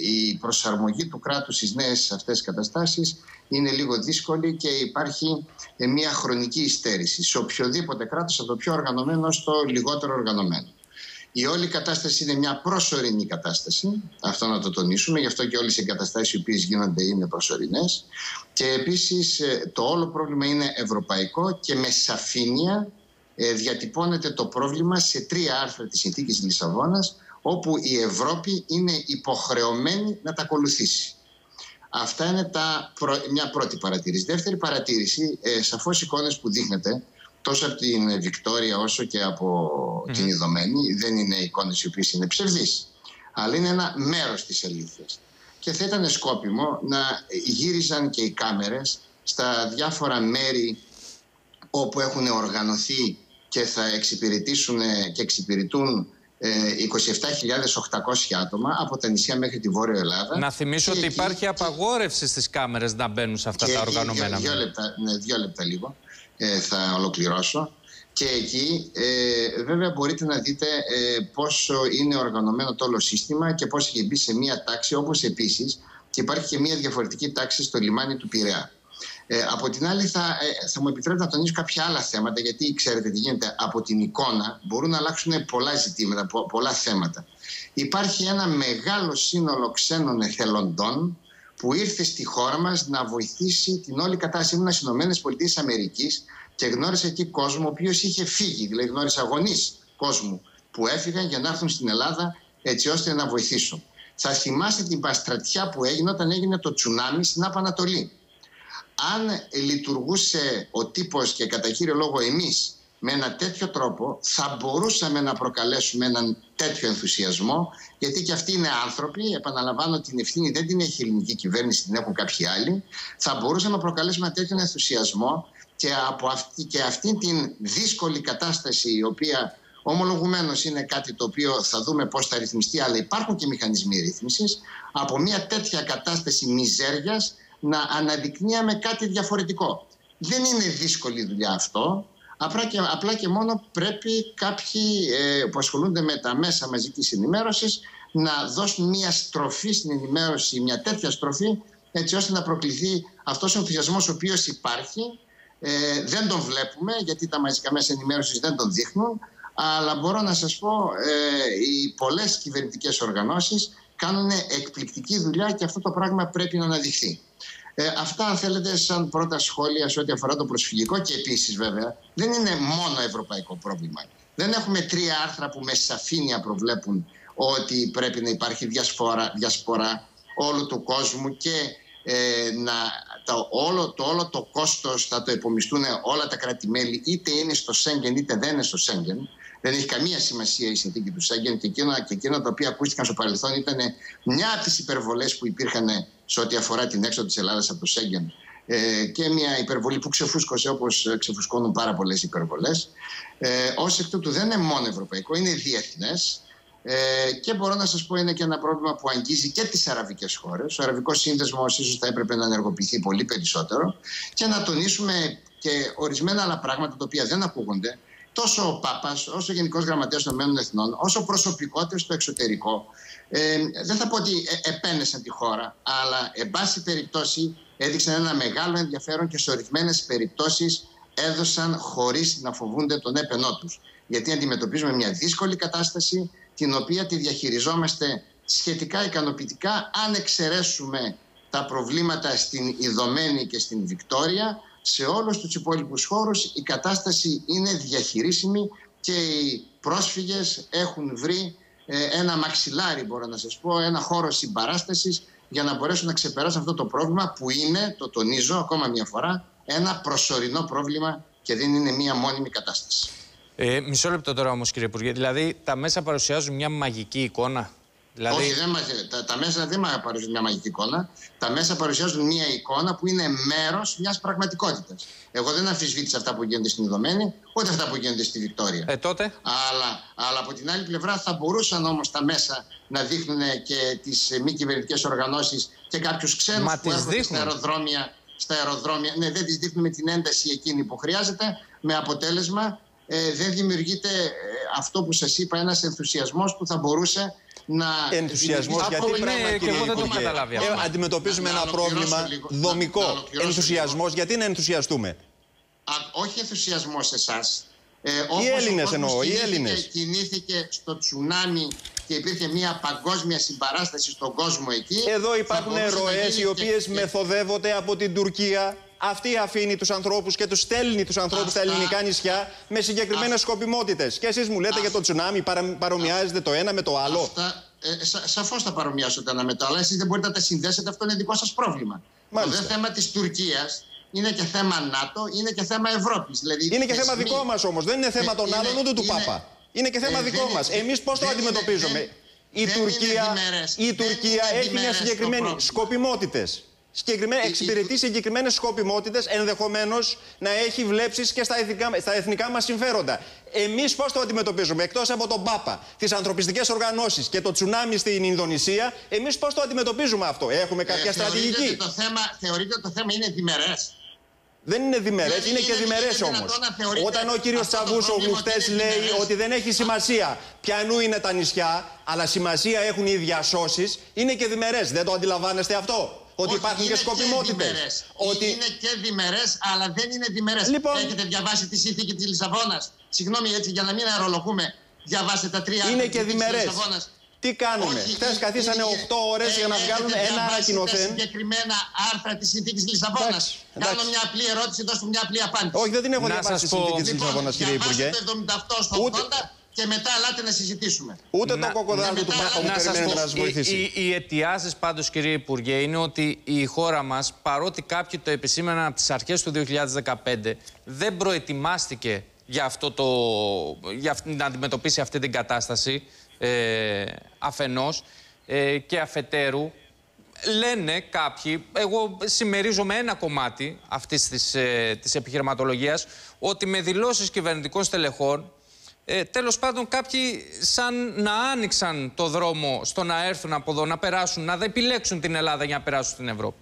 η προσαρμογή του κράτους στις νέες αυτές καταστάσεις είναι λίγο δύσκολη και υπάρχει ε, μια χρονική υστέρηση σε οποιοδήποτε κράτος, από το πιο οργανωμένο στο λιγότερο οργανωμένο. Η όλη κατάσταση είναι μια προσωρινή κατάσταση, αυτό να το τονίσουμε, γι' αυτό και όλες οι εγκαταστάσεις οι οποίες γίνονται είναι προσωρινές. Και επίσης το όλο πρόβλημα είναι ευρωπαϊκό και με σαφήνεια ε, διατυπώνεται το πρόβλημα σε τρία άρθρα της Συνθήκης Λισαβόνας, όπου η Ευρώπη είναι υποχρεωμένη να τα ακολουθήσει. Αυτά είναι τα προ... μια πρώτη παρατήρηση. Δεύτερη παρατήρηση, ε, σαφώς εικόνες που δείχνετε, τόσο από την Βικτόρια όσο και από mm. την Ιδωμένη, δεν είναι εικόνες οι οποίες είναι ψευδείς, αλλά είναι ένα μέρος της αλήθειας. Και θα ήταν σκόπιμο να γύριζαν και οι κάμερες στα διάφορα μέρη όπου έχουν οργανωθεί και θα εξυπηρετήσουν και εξυπηρετούν είκοσι επτά χιλιάδες οκτακόσια άτομα από τα νησιά μέχρι τη Βόρεια Ελλάδα. Να θυμίσω ότι εκεί, υπάρχει και... απαγόρευση στις κάμερες να μπαίνουν σε αυτά και τα εκεί, οργανωμένα. Δύο, δύο, λεπτά, ναι, δύο λεπτά λίγο. Ε, θα ολοκληρώσω. Και εκεί ε, βέβαια μπορείτε να δείτε ε, πόσο είναι οργανωμένο το όλο σύστημα και πώς έχει μπει σε μία τάξη, όπως επίσης και υπάρχει και μία διαφορετική τάξη στο λιμάνι του Πειραιά. Ε, από την άλλη θα, ε, θα μου επιτρέπετε να τονίσω κάποια άλλα θέματα, γιατί ξέρετε τι γίνεται, από την εικόνα μπορούν να αλλάξουν πολλά ζητήματα, πο, πολλά θέματα. Υπάρχει ένα μεγάλο σύνολο ξένων εθελοντών που ήρθε στη χώρα μας να βοηθήσει την όλη κατάσταση. Ήμουν στις Ηνωμένες Πολιτείες Αμερικής και γνώρισα εκεί κόσμο ο οποίος είχε φύγει, δηλαδή γνώρισα γονείς κόσμου που έφυγαν για να έρθουν στην Ελλάδα έτσι ώστε να βοηθήσουν. Θα θυμάστε την παστρατιά που έγινε όταν έγινε το τσουνάμι στην Άπα Ανατολή. Αν λειτουργούσε ο τύπος και κατά κύριο λόγο εμείς με ένα τέτοιο τρόπο, θα μπορούσαμε να προκαλέσουμε έναν τέτοιο ενθουσιασμό, γιατί και αυτοί είναι άνθρωποι. Επαναλαμβάνω, την ευθύνη δεν την έχει η ελληνική κυβέρνηση, την έχουν κάποιοι άλλοι. Θα μπορούσαμε να προκαλέσουμε ένα τέτοιο ενθουσιασμό και από αυτή, και αυτή την δύσκολη κατάσταση, η οποία ομολογουμένως είναι κάτι το οποίο θα δούμε πώς θα ρυθμιστεί, αλλά υπάρχουν και μηχανισμοί ρύθμισης, από μια τέτοια κατάσταση μιζέριας να αναδεικνύαμε κάτι διαφορετικό. Δεν είναι δύσκολη δουλειά αυτό. Απλά και, απλά και μόνο πρέπει κάποιοι ε, που ασχολούνται με τα μέσα μαζικής ενημέρωσης να δώσουν μια στροφή στην ενημέρωση, μια τέτοια στροφή, έτσι ώστε να προκληθεί αυτός ο ενθουσιασμός ο οποίος υπάρχει. Ε, δεν τον βλέπουμε, γιατί τα μαζικά μέσα ενημέρωσης δεν τον δείχνουν, αλλά μπορώ να σας πω ε, οι πολλές κυβερνητικές οργανώσεις κάνουν εκπληκτική δουλειά και αυτό το πράγμα πρέπει να αναδειχθεί. Ε, αυτά, αν θέλετε, σαν πρώτα σχόλια σε ό,τι αφορά το προσφυγικό. Και επίσης, βέβαια, δεν είναι μόνο ευρωπαϊκό πρόβλημα. Δεν έχουμε τρία άρθρα που με σαφήνεια προβλέπουν ότι πρέπει να υπάρχει διασπορά, διασπορά όλου του κόσμου και ε, να, το, όλο, το όλο το κόστος θα το επομιστούν όλα τα κράτη-μέλη, είτε είναι στο Σέγγεν είτε δεν είναι στο Σέγγεν. Δεν έχει καμία σημασία η συνθήκη του Σέγγεν και εκείνα, και εκείνα τα οποία ακούστηκαν στο παρελθόν ήταν μια από τις υπερβολές που υπήρχαν σε ό,τι αφορά την έξοδο της Ελλάδας από το Σέγγεν ε, και μια υπερβολή που ξεφούσκωσε, όπως ξεφουσκώνουν πάρα πολλές υπερβολές. Ε, ως εκ τούτου δεν είναι μόνο ευρωπαϊκό, είναι διεθνές ε, και μπορώ να σας πω είναι και ένα πρόβλημα που αγγίζει και τις αραβικές χώρες. Ο Αραβικός Σύνδεσμος ίσως θα έπρεπε να ενεργοποιηθεί πολύ περισσότερο και να τονίσουμε και ορισμένα άλλα πράγματα τα οποία δεν ακούγονται. Τόσο ο Πάπας, όσο ο Γενικός Γραμματέας των Ηνωμένων Εθνών, όσο προσωπικότητες στο εξωτερικό, ε, δεν θα πω ότι ε, επένεσαν τη χώρα, αλλά εν πάση περιπτώσει έδειξαν ένα μεγάλο ενδιαφέρον και σε ορισμένες περιπτώσεις έδωσαν χωρίς να φοβούνται τον έπαινό τους. Γιατί αντιμετωπίζουμε μια δύσκολη κατάσταση, την οποία τη διαχειριζόμαστε σχετικά ικανοποιητικά, αν εξαιρέσουμε τα προβλήματα στην Ιδωμένη και στην Βικτόρια. Σε όλους τους υπόλοιπους χώρους η κατάσταση είναι διαχειρίσιμη και οι πρόσφυγες έχουν βρει ε, ένα μαξιλάρι, μπορώ να σας πω, ένα χώρο συμπαράστασης για να μπορέσουν να ξεπεράσουν αυτό το πρόβλημα που είναι, το τονίζω ακόμα μια φορά, ένα προσωρινό πρόβλημα και δεν είναι μια μόνιμη κατάσταση. Ε, μισό λεπτό τώρα όμως, κύριε Υπουργέ. Δηλαδή τα μέσα παρουσιάζουν μια μαγική εικόνα. Δηλαδή... Όχι, δεν μας, τα, τα μέσα δεν παρουσιάζουν μια μαγική εικόνα. Τα μέσα παρουσιάζουν μια εικόνα που είναι μέρος μιας πραγματικότητας. Εγώ δεν αμφισβήτησα αυτά που γίνονται στην Ιδωμένη, ούτε αυτά που γίνονται στη Βικτόρια. Ε, τότε. Αλλά, αλλά από την άλλη πλευρά θα μπορούσαν όμως τα μέσα να δείχνουν και τις μη κυβερνητικές οργανώσεις και κάποιους ξένους Μα που έρχονται δείχνουν. στα αεροδρόμια. Στα αεροδρόμια. Ναι, δεν τις δείχνουν με την ένταση εκείνη που χρειάζεται, με αποτέλεσμα ε, δεν δημιουργείται ε, αυτό που σας είπα, ένας ενθουσιασμός που θα μπορούσε να... Ενθουσιασμός, γιατί ναι, και εγώ δεν το έχω καταλάβει. Ε, αντιμετωπίζουμε ένα πρόβλημα λίγο, δομικό. Να, να ενθουσιασμός, γιατί να ενθουσιαστούμε. Α, όχι ενθουσιασμός εσάς. Ε, οι Έλληνες εννοώ, οι Έλληνες. Κινήθηκε στο τσουνάμι και υπήρχε μια παγκόσμια συμπαράσταση στον κόσμο εκεί. Εδώ υπάρχουν ροές οι οποίες και... μεθοδεύονται από την Τουρκία. Αυτή αφήνει τους ανθρώπους και τους στέλνει τους ανθρώπους αυτά... στα ελληνικά νησιά με συγκεκριμένες Α... σκοπιμότητες. Και εσείς μου λέτε Α... για το τσουνάμι, παρα... παρομοιάζετε Α... το ένα με το άλλο. Αυτά, ε, σα, σαφώς θα παρομοιάσω το ένα με το άλλο. Εσείς δεν μπορείτε να τα συνδέσετε, αυτό είναι δικό σας πρόβλημα. Μάλιστα. Το δε θέμα της Τουρκίας είναι και θέμα ΝΑΤΟ, είναι και θέμα Ευρώπης. Δηλαδή, είναι και θέμα δικό μας όμως. Δεν είναι θέμα των άλλων ούτε του είναι... Πάπα. Είναι και θέμα ε, δικό μας. Εμείς πώς το αντιμετωπίζουμε. Δεν, η δεν Τουρκία, η Τουρκία έχει μια συγκεκριμένη σκοπιμότητες. Συγκεκριμένα, εξυπηρετεί συγκεκριμένες σκοπιμότητες, ενδεχομένως να έχει βλέψεις και στα εθνικά, στα εθνικά μας συμφέροντα. Εμείς πώς το αντιμετωπίζουμε, εκτός από τον Πάπα, τις ανθρωπιστικές οργανώσεις και το τσουνάμι στην Ινδονησία, εμείς πώς το αντιμετωπίζουμε αυτό, έχουμε κάποια ε, στρατηγική. Θεωρείτε το, θέμα, θεωρείτε το θέμα είναι διμερές. Δεν είναι διμερές, είναι, είναι και διμερές όμως. Όταν ο κύριος Τσαβούσογλου χτες λέει ότι δεν έχει σημασία ποιανού είναι τα νησιά, αλλά σημασία έχουν οι διασώσεις, είναι και διμερές. Δεν το αντιλαμβάνεστε αυτό? Ότι όχι, υπάρχουν και σκοπιμότητες. Ότι... Είναι και διμερές, αλλά δεν είναι διμερές. Λοιπόν... Έχετε διαβάσει τη συνθήκη της Λισαβόνας? Συγγνώμη, έτσι, για να μην αερολογούμε, διαβάστε τα τρία είναι και διμερές. Τι κάνουμε? Χθες καθίσανε οκτώ ώρες ε, για να βγάλουν ένα ανακοινωθέν. Τα συγκεκριμένα άρθρα της συνθήκης της Λισαβόνας. Κάνω μια απλή ερώτηση, δώστε μου μια απλή απάντηση. Όχι, δεν την έχω διαβάσει τη συνθήκη της Λισαβόνας, κύριε Υπουργέ. Το εβδομήντα οκτώ στο ογδόντα και μετά ελάτε να συζητήσουμε. Ούτε να, το κοκοδάλι του Πάπα μου περιμένετε να σας βοηθήσει. Οι, οι, οι αιτιάσεις πάντως, κύριε Υπουργέ, είναι ότι η χώρα μας, παρότι κάποιοι το επισήμαναν από τις αρχές του δύο χιλιάδες δεκαπέντε, δεν προετοιμάστηκε για, αυτό το, για να αντιμετωπίσει αυτή την κατάσταση ε, αφενός ε, και αφετέρου. Λένε κάποιοι, εγώ συμμερίζομαι ένα κομμάτι αυτής της, ε, της επιχειρηματολογίας, ότι με δηλώσεις κυβερνητικών στελεχών Ε, τέλος πάντων, κάποιοι σαν να άνοιξαν το δρόμο στο να έρθουν από εδώ, να περάσουν, να επιλέξουν την Ελλάδα για να περάσουν στην Ευρώπη.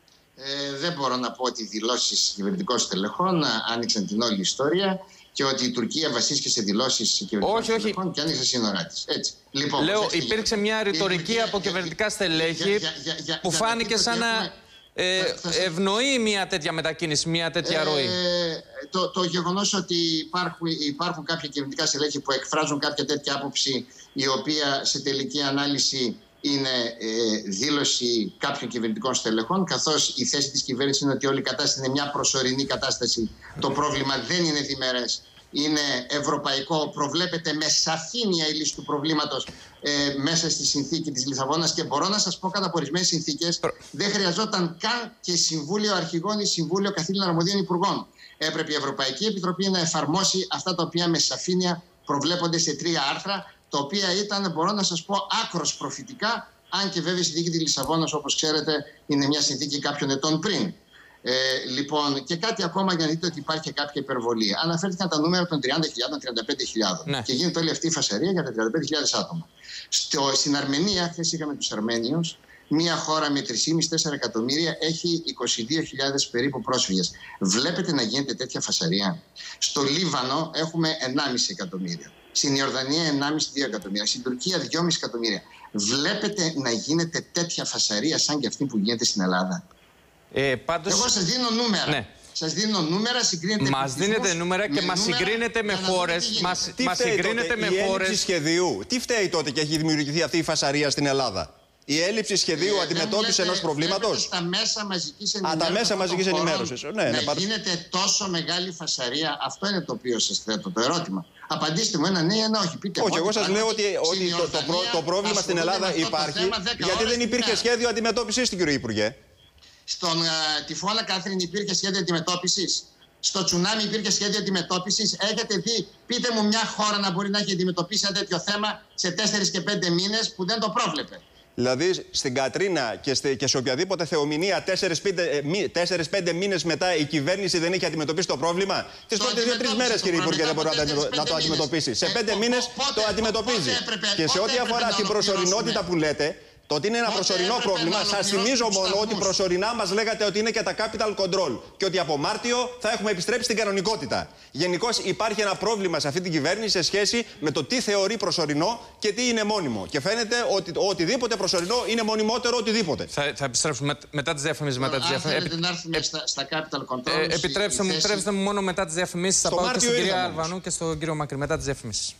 Ε, δεν μπορώ να πω ότι οι δηλώσεις κυβερνητικών στελεχών άνοιξαν την όλη ιστορία και ότι η Τουρκία βασίστηκε σε δηλώσεις κυβερνητικών όχι, στελεχών όχι. και άνοιξε σύνορά της. Έτσι. Λοιπόν, Λέω, υπήρξε μια ρητορική Τουρκία, από κυβερνητικά στελέχη για, για, για, για, που για, φάνηκε σαν να έχουμε... ε, ευνοεί μια τέτοια μετακίνηση, μια τέτοια ε, ροή. Το, το γεγονός ότι υπάρχουν, υπάρχουν κάποια κυβερνητικά στελέχη που εκφράζουν κάποια τέτοια άποψη, η οποία σε τελική ανάλυση είναι ε, δήλωση κάποιων κυβερνητικών στελεχών, καθώς η θέση της κυβέρνησης είναι ότι όλη η κατάσταση είναι μια προσωρινή κατάσταση. Το πρόβλημα δεν είναι διμερές, είναι ευρωπαϊκό. Προβλέπεται με σαφήνεια η λύση του προβλήματος ε, μέσα στη συνθήκη της Λισαβόνας και μπορώ να σας πω κατά ορισμένες συνθήκες δεν χρειαζόταν καν και Συμβούλιο Αρχηγών ή Συμβούλιο Καθήλων Αρμοδίων Υπουργών. Έπρεπε η Ευρωπαϊκή Επιτροπή να εφαρμόσει αυτά τα οποία με σαφήνεια προβλέπονται σε τρία άρθρα, τα οποία ήταν, μπορώ να σας πω, άκρως προφητικά, αν και βέβαια η συνθήκη της Λισαβόνας, όπως ξέρετε, είναι μια συνθήκη κάποιων ετών πριν. Ε, λοιπόν, και κάτι ακόμα για να δείτε ότι υπάρχει και κάποια υπερβολή. Αναφέρθηκαν τα νούμερα των τριάντα χιλιάδων, τριάντα πέντε χιλιάδων. Ναι. Και γίνεται όλη αυτή η φασαρία για τα τριάντα πέντε χιλιάδες άτομα. Στο, στην Αρμενία, χθες είχαμε τους Αρμένιους, μια χώρα με τρία κόμμα πέντε με τέσσερα εκατομμύρια έχει είκοσι δύο χιλιάδες περίπου πρόσφυγες. Βλέπετε να γίνεται τέτοια φασαρία? Στο Λίβανο έχουμε ενάμιση εκατομμύρια. Στην Ιορδανία ενάμιση με δύο εκατομμύρια. Στην Τουρκία δυόμιση εκατομμύρια. Βλέπετε να γίνεται τέτοια φασαρία σαν και αυτή που γίνεται στην Ελλάδα? Ε, πάντως... Εγώ σας δίνω νούμερα. Ναι. Σας δίνω νούμερα, συγκρίνετε. Μας δίνετε νούμερα και μας συγκρίνετε με χώρες. Μας, μας συγκρίνετε με η χώρες. Έλλειψη σχεδίου. Τι φταίει τότε και έχει δημιουργηθεί αυτή η φασαρία στην Ελλάδα? Η έλλειψη σχεδίου ε, αντιμετώπιση ενός προβλήματος. Τα μέσα μαζικής ενημέρωσης. Α, τα μέσα μαζικής ενημέρωσης. Ναι, να ναι, γίνεται τόσο μεγάλη φασαρία, αυτό είναι το οποίο σας θέτω το ερώτημα. Απαντήστε μου ένα ναι ή ένα όχι. Πείτε όχι, εγώ σας λέω ότι, ότι το, το, προ, το πρόβλημα στην Ελλάδα υπάρχει γιατί δεν υπήρχε σχέδιο αντιμετώπισης, κύριε Υπουργέ. Στον uh, Τυφώνα Κάθριν υπήρχε σχέδιο αντιμετώπισης. Στο τσουνάμι υπήρχε σχέδιο αντιμετώπισης. Έχετε δει, πείτε μου μια χώρα να μπορεί να έχει αντιμετωπίσει ένα τέτοιο θέμα σε τέσσερις και πέντε μήνες που δεν το πρόβλεπε. Δηλαδή στην Κατρίνα και, στη, και σε οποιαδήποτε θεομηνία τέσσερις πέντε μήνες μετά η κυβέρνηση δεν έχει αντιμετωπίσει το πρόβλημα. Τις πρώτες δύο-τρεις μέρες, κύριε Υπουργέ, δεν μπορεί να το αντιμετωπίσει. Σε πέντε μήνες το αντιμετωπίζει. Και σε ό,τι αφορά την προσωρινότητα που λέτε, το ότι είναι ένα προσωρινό πρόβλημα, σας θυμίζω μόνο ότι προσωρινά μας λέγατε ότι είναι και τα capital control και ότι από Μάρτιο θα έχουμε επιστρέψει στην κανονικότητα. Γενικώς υπάρχει ένα πρόβλημα σε αυτή την κυβέρνηση σε σχέση με το τι θεωρεί προσωρινό και τι είναι μόνιμο. Και φαίνεται ότι οτιδήποτε προσωρινό είναι μονιμότερο οτιδήποτε. Θα, θα επιστρέψουμε μετά τις διαφημίσεις. Μετά τις διαφημίσεις. Θέλετε να έρθουμε στα, στα capital control. Ε, επιτρέψτε μου, επιτρέψτε μου μόνο μετά τις διαφημίσεις. Θα πάω και στην κυρία Αλβανού και στον κύριο Μακρύ. Μετά τις διαφημίσεις.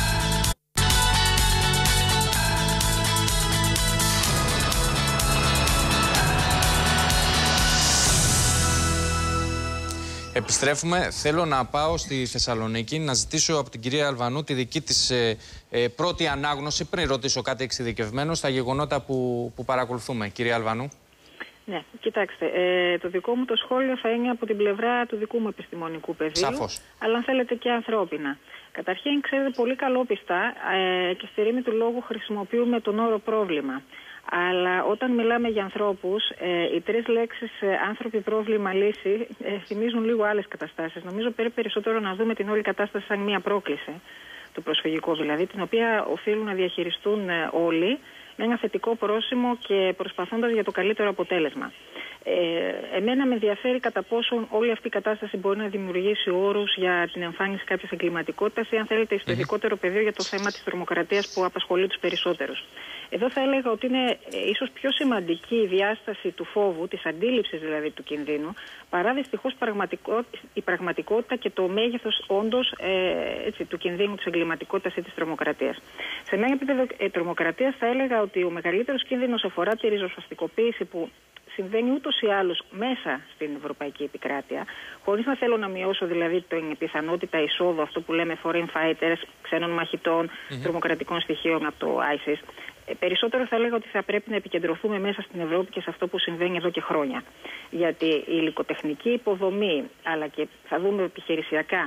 Επιστρέφουμε. Θέλω να πάω στη Θεσσαλονίκη να ζητήσω από την κυρία Αλβανού τη δική της ε, ε, πρώτη ανάγνωση, πριν ρωτήσω κάτι εξειδικευμένο, στα γεγονότα που, που παρακολουθούμε. Κυρία Αλβανού. Ναι, κοιτάξτε, ε, το δικό μου το σχόλιο θα είναι από την πλευρά του δικού μου επιστημονικού πεδίου. Σαφώς. Αλλά αν θέλετε και ανθρώπινα. Καταρχήν, ξέρετε πολύ καλόπιστα ε, και στη ρήμη του λόγου χρησιμοποιούμε τον όρο πρόβλημα. Αλλά όταν μιλάμε για ανθρώπους, ε, οι τρεις λέξεις ε, άνθρωποι, πρόβλημα, λύση ε, θυμίζουν λίγο άλλες καταστάσεις. Νομίζω πρέπει περισσότερο να δούμε την όλη κατάσταση σαν μια πρόκληση, το προσφυγικό δηλαδή, την οποία οφείλουν να διαχειριστούν ε, όλοι με ένα θετικό πρόσημο και προσπαθώντας για το καλύτερο αποτέλεσμα. Ε, εμένα με ενδιαφέρει κατά πόσο όλη αυτή η κατάσταση μπορεί να δημιουργήσει όρους για την εμφάνιση κάποιας εγκληματικότητας ή αν θέλετε στο ειδικότερο πεδίο για το θέμα της τρομοκρατίας που απασχολεί τους περισσότερους. Εδώ θα έλεγα ότι είναι ε, ίσως πιο σημαντική η διάσταση του φόβου, της αντίληψης δηλαδή του κινδύνου, παρά δυστυχώς πραγματικό, η πραγματικότητα και το μέγεθος όντως ε, έτσι, του κινδύνου της εγκληματικότητας ή της τρομοκρατίας. Σε μια επίπεδο ε, τρομοκρατίας θα έλεγα ότι ο μεγαλύτερος κίνδυνος αφορά τη ριζοσπαστικοποίηση που συμβαίνει ούτως ή άλλως μέσα στην ευρωπαϊκή επικράτεια, χωρίς να θέλω να μειώσω δηλαδή την πιθανότητα εισόδου, αυτό που λέμε foreign fighters, ξένων μαχητών, mm-hmm. τρομοκρατικών στοιχείων από το άισις. Ε, περισσότερο θα έλεγα ότι θα πρέπει να επικεντρωθούμε μέσα στην Ευρώπη και σε αυτό που συμβαίνει εδώ και χρόνια. Γιατί η υλικοτεχνική υποδομή, αλλά και θα δούμε επιχειρησιακά,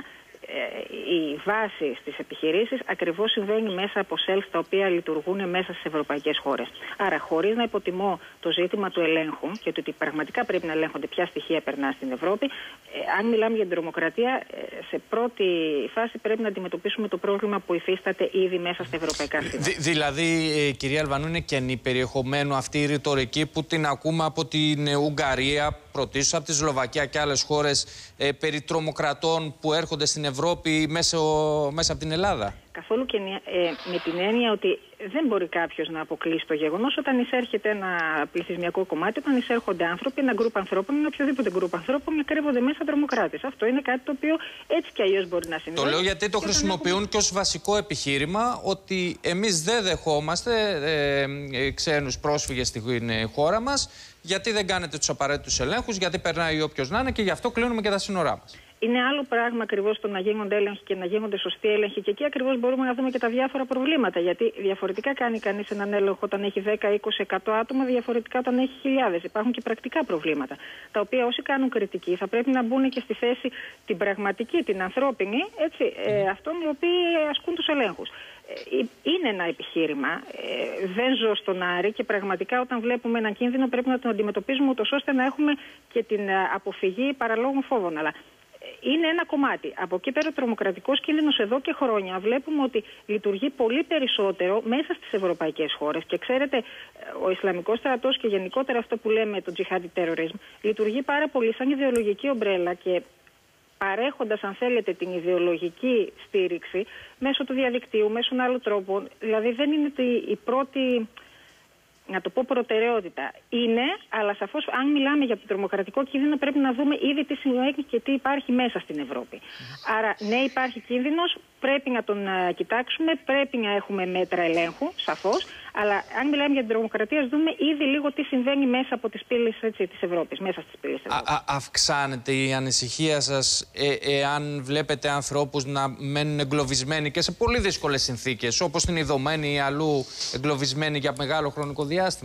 η βάση στις επιχειρήσεις ακριβώς συμβαίνει μέσα από σελφ τα οποία λειτουργούν μέσα στις ευρωπαϊκές χώρες. Άρα, χωρίς να υποτιμώ το ζήτημα του ελέγχου και το ότι πραγματικά πρέπει να ελέγχονται ποια στοιχεία περνά στην Ευρώπη, ε, αν μιλάμε για την τρομοκρατία, ε, σε πρώτη φάση πρέπει να αντιμετωπίσουμε το πρόβλημα που υφίσταται ήδη μέσα στα ευρωπαϊκά σύνορα. Δη, δηλαδή, ε, κυρία Αλβανού, είναι κενή περιεχομένου αυτή η ρητορική που την ακούμε από την Ουγγαρία, πρωτίστως από τη Σλοβακία και άλλες χώρες, ε, περί τρομοκρατών που έρχονται στην Ευρώπη μέσα, μέσα από την Ελλάδα. Καθόλου και ε, με την έννοια ότι δεν μπορεί κάποιος να αποκλείσει το γεγονός όταν εισέρχεται ένα πληθυσμιακό κομμάτι, όταν εισέρχονται άνθρωποι, ένα γκρουπ ανθρώπων, ένα οποιοδήποτε γκρουπ ανθρώπων να κρύβονται μέσα τρομοκράτες. Αυτό είναι κάτι το οποίο έτσι κι αλλιώς μπορεί να συμβεί. Το λέω γιατί το χρησιμοποιούν έχουμε... και ως βασικό επιχείρημα ότι εμείς δεν δεχόμαστε ε, ε, ξένους πρόσφυγες στην χώρα μας, γιατί δεν κάνετε τους απαραίτητους ελέγχους, γιατί περνάει όποιος να είναι και γι' αυτό κλείνουμε και τα σύνορά μας. Είναι άλλο πράγμα ακριβώς το να γίνονται έλεγχοι και να γίνονται σωστοί έλεγχοι. Και εκεί ακριβώς μπορούμε να δούμε και τα διάφορα προβλήματα. Γιατί διαφορετικά κάνει κανείς έναν έλεγχο όταν έχει δέκα, είκοσι, εκατό άτομα, διαφορετικά όταν έχει χιλιάδες. Υπάρχουν και πρακτικά προβλήματα. Τα οποία όσοι κάνουν κριτική θα πρέπει να μπουν και στη θέση την πραγματική, την ανθρώπινη, έτσι, ε, αυτών οι οποίοι ασκούν τους ελέγχους. Είναι ένα επιχείρημα. Ε, δεν ζω στον Άρη και πραγματικά όταν βλέπουμε έναν κίνδυνο πρέπει να τον αντιμετωπίζουμε ούτως ώστε να έχουμε και την αποφυγή παραλόγων φόβων. Αλλά είναι ένα κομμάτι. Από εκεί πέρα ο τρομοκρατικός κίνδυνος εδώ και χρόνια βλέπουμε ότι λειτουργεί πολύ περισσότερο μέσα στις ευρωπαϊκές χώρες. Και ξέρετε, ο Ισλαμικός στρατός και γενικότερα αυτό που λέμε το jihadi terrorism λειτουργεί πάρα πολύ σαν ιδεολογική ομπρέλα και παρέχοντας, αν θέλετε, την ιδεολογική στήριξη μέσω του διαδικτύου, μέσω άλλων τρόπων. Δηλαδή δεν είναι η πρώτη, να το πω, προτεραιότητα. Είναι, αλλά σαφώς αν μιλάμε για το τρομοκρατικό κίνδυνο πρέπει να δούμε ήδη τι συμβαίνει και τι υπάρχει μέσα στην Ευρώπη. Άρα ναι, υπάρχει κίνδυνος, πρέπει να τον uh, κοιτάξουμε, πρέπει να έχουμε μέτρα ελέγχου, σαφώς. Αλλά αν μιλάμε για την τρομοκρατία, ας δούμε ήδη λίγο τι συμβαίνει μέσα από τις πύλες της Ευρώπης, μέσα στις πύλες της Ευρώπης. Α, αυξάνεται η ανησυχία σας ε, εάν βλέπετε ανθρώπους να μένουν εγκλωβισμένοι και σε πολύ δύσκολες συνθήκες, όπως στην Ιδωμένη ή αλλού εγκλωβισμένοι για μεγάλο χρονικό διάστημα?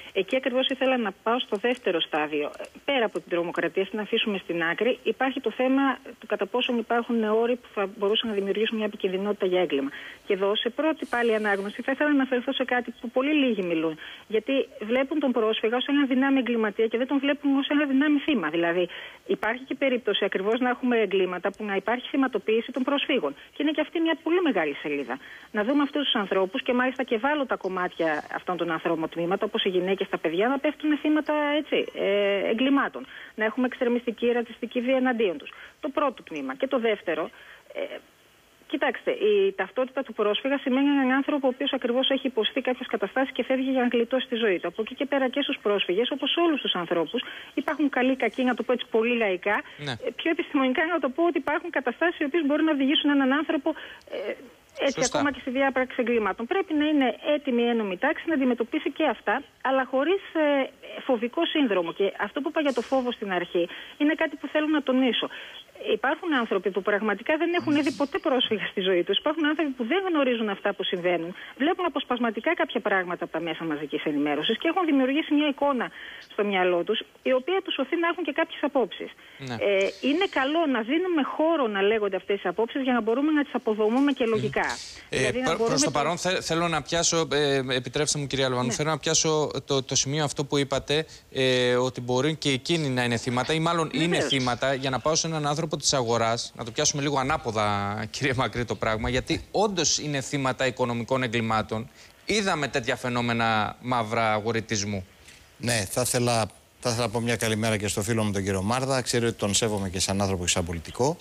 Εκεί ακριβώς ήθελα να πάω στο δεύτερο στάδιο. Πέρα από την τρομοκρατία, στην αφήσουμε στην άκρη, υπάρχει το θέμα του κατά πόσον υπάρχουν όροι που θα μπορούσαν να δημιουργήσουν μια επικινδυνότητα για έγκλημα. Και εδώ, σε πρώτη πάλι ανάγνωση, θα ήθελα να αναφερθώ σε κάτι που πολύ λίγοι μιλούν. Γιατί βλέπουν τον πρόσφυγα ως ένα δυνάμει εγκληματία και δεν τον βλέπουν ως ένα δυνάμει θύμα. Δηλαδή, υπάρχει και περίπτωση ακριβώς να έχουμε εγκλήματα που να υπάρχει θυματοποίηση των προσφύγων. Και είναι και αυτή μια πολύ μεγάλη σελίδα. Να δούμε αυτούς τους ανθρώπους και μάλιστα και βάλω τα κομμάτια αυτών των ανθρώπων τμήματα, όπως οι γυναίκες, τα παιδιά, να πέφτουν θύματα έτσι, ε, εγκλημάτων. Να έχουμε εξτρεμιστική ρατσιστική βία εναντίον τους. Το πρώτο τμήμα. Και το δεύτερο. Ε, Κοιτάξτε, η ταυτότητα του πρόσφυγα σημαίνει έναν άνθρωπο ο οποίος ακριβώς έχει υποστεί κάποιες καταστάσεις και φεύγει για να γλιτώσει τη ζωή του. Από εκεί και πέρα και στους πρόσφυγες, όπως όλους τους ανθρώπους, υπάρχουν καλοί, κακοί, να το πω έτσι πολύ λαϊκά. Ναι. Πιο επιστημονικά να το πω ότι υπάρχουν καταστάσεις οι οποίες μπορούν να οδηγήσουν έναν άνθρωπο. Ε, Έτσι, Σωστά. ακόμα και στη διάπραξη εγκλήματων. Πρέπει να είναι έτοιμη η ένομη τάξη να αντιμετωπίσει και αυτά, αλλά χωρίς ε, φοβικό σύνδρομο. Και αυτό που είπα για το φόβο στην αρχή είναι κάτι που θέλω να τονίσω. Υπάρχουν άνθρωποι που πραγματικά δεν έχουν δει ποτέ πρόσφυγα στη ζωή τους. Υπάρχουν άνθρωποι που δεν γνωρίζουν αυτά που συμβαίνουν. Βλέπουν αποσπασματικά κάποια πράγματα από τα μέσα μαζικής ενημέρωσης και έχουν δημιουργήσει μια εικόνα στο μυαλό τους, η οποία τους οθεί να έχουν και κάποιες απόψεις. Ναι. Ε, είναι καλό να δίνουμε χώρο να λέγονται αυτές τις απόψεις για να μπορούμε να τις αποδομούμε και λογικά. Mm. Δηλαδή, ε, προς το παρόν θε, θέλω να πιάσω, ε, επιτρέψτε μου κυρία Αλβανού, ναι. θέλω να πιάσω το, το σημείο αυτό που είπατε, ε, ότι μπορεί και εκείνοι να είναι θύματα ή μάλλον ναι, είναι βέβαια. θύματα, για να πάω σε έναν άνθρωπο της αγοράς, να το πιάσουμε λίγο ανάποδα, κύριε Μακρύ, το πράγμα, γιατί όντως είναι θύματα οικονομικών εγκλημάτων. Είδαμε τέτοια φαινόμενα μαύρα αγορητισμού. Ναι, θα ήθελα, θα ήθελα να πω μια καλημέρα και στο φίλο μου τον κύριο Μάρδα. Ξέρω ότι τον σέβομαι και σαν άνθρωπο και σαν πολιτικό.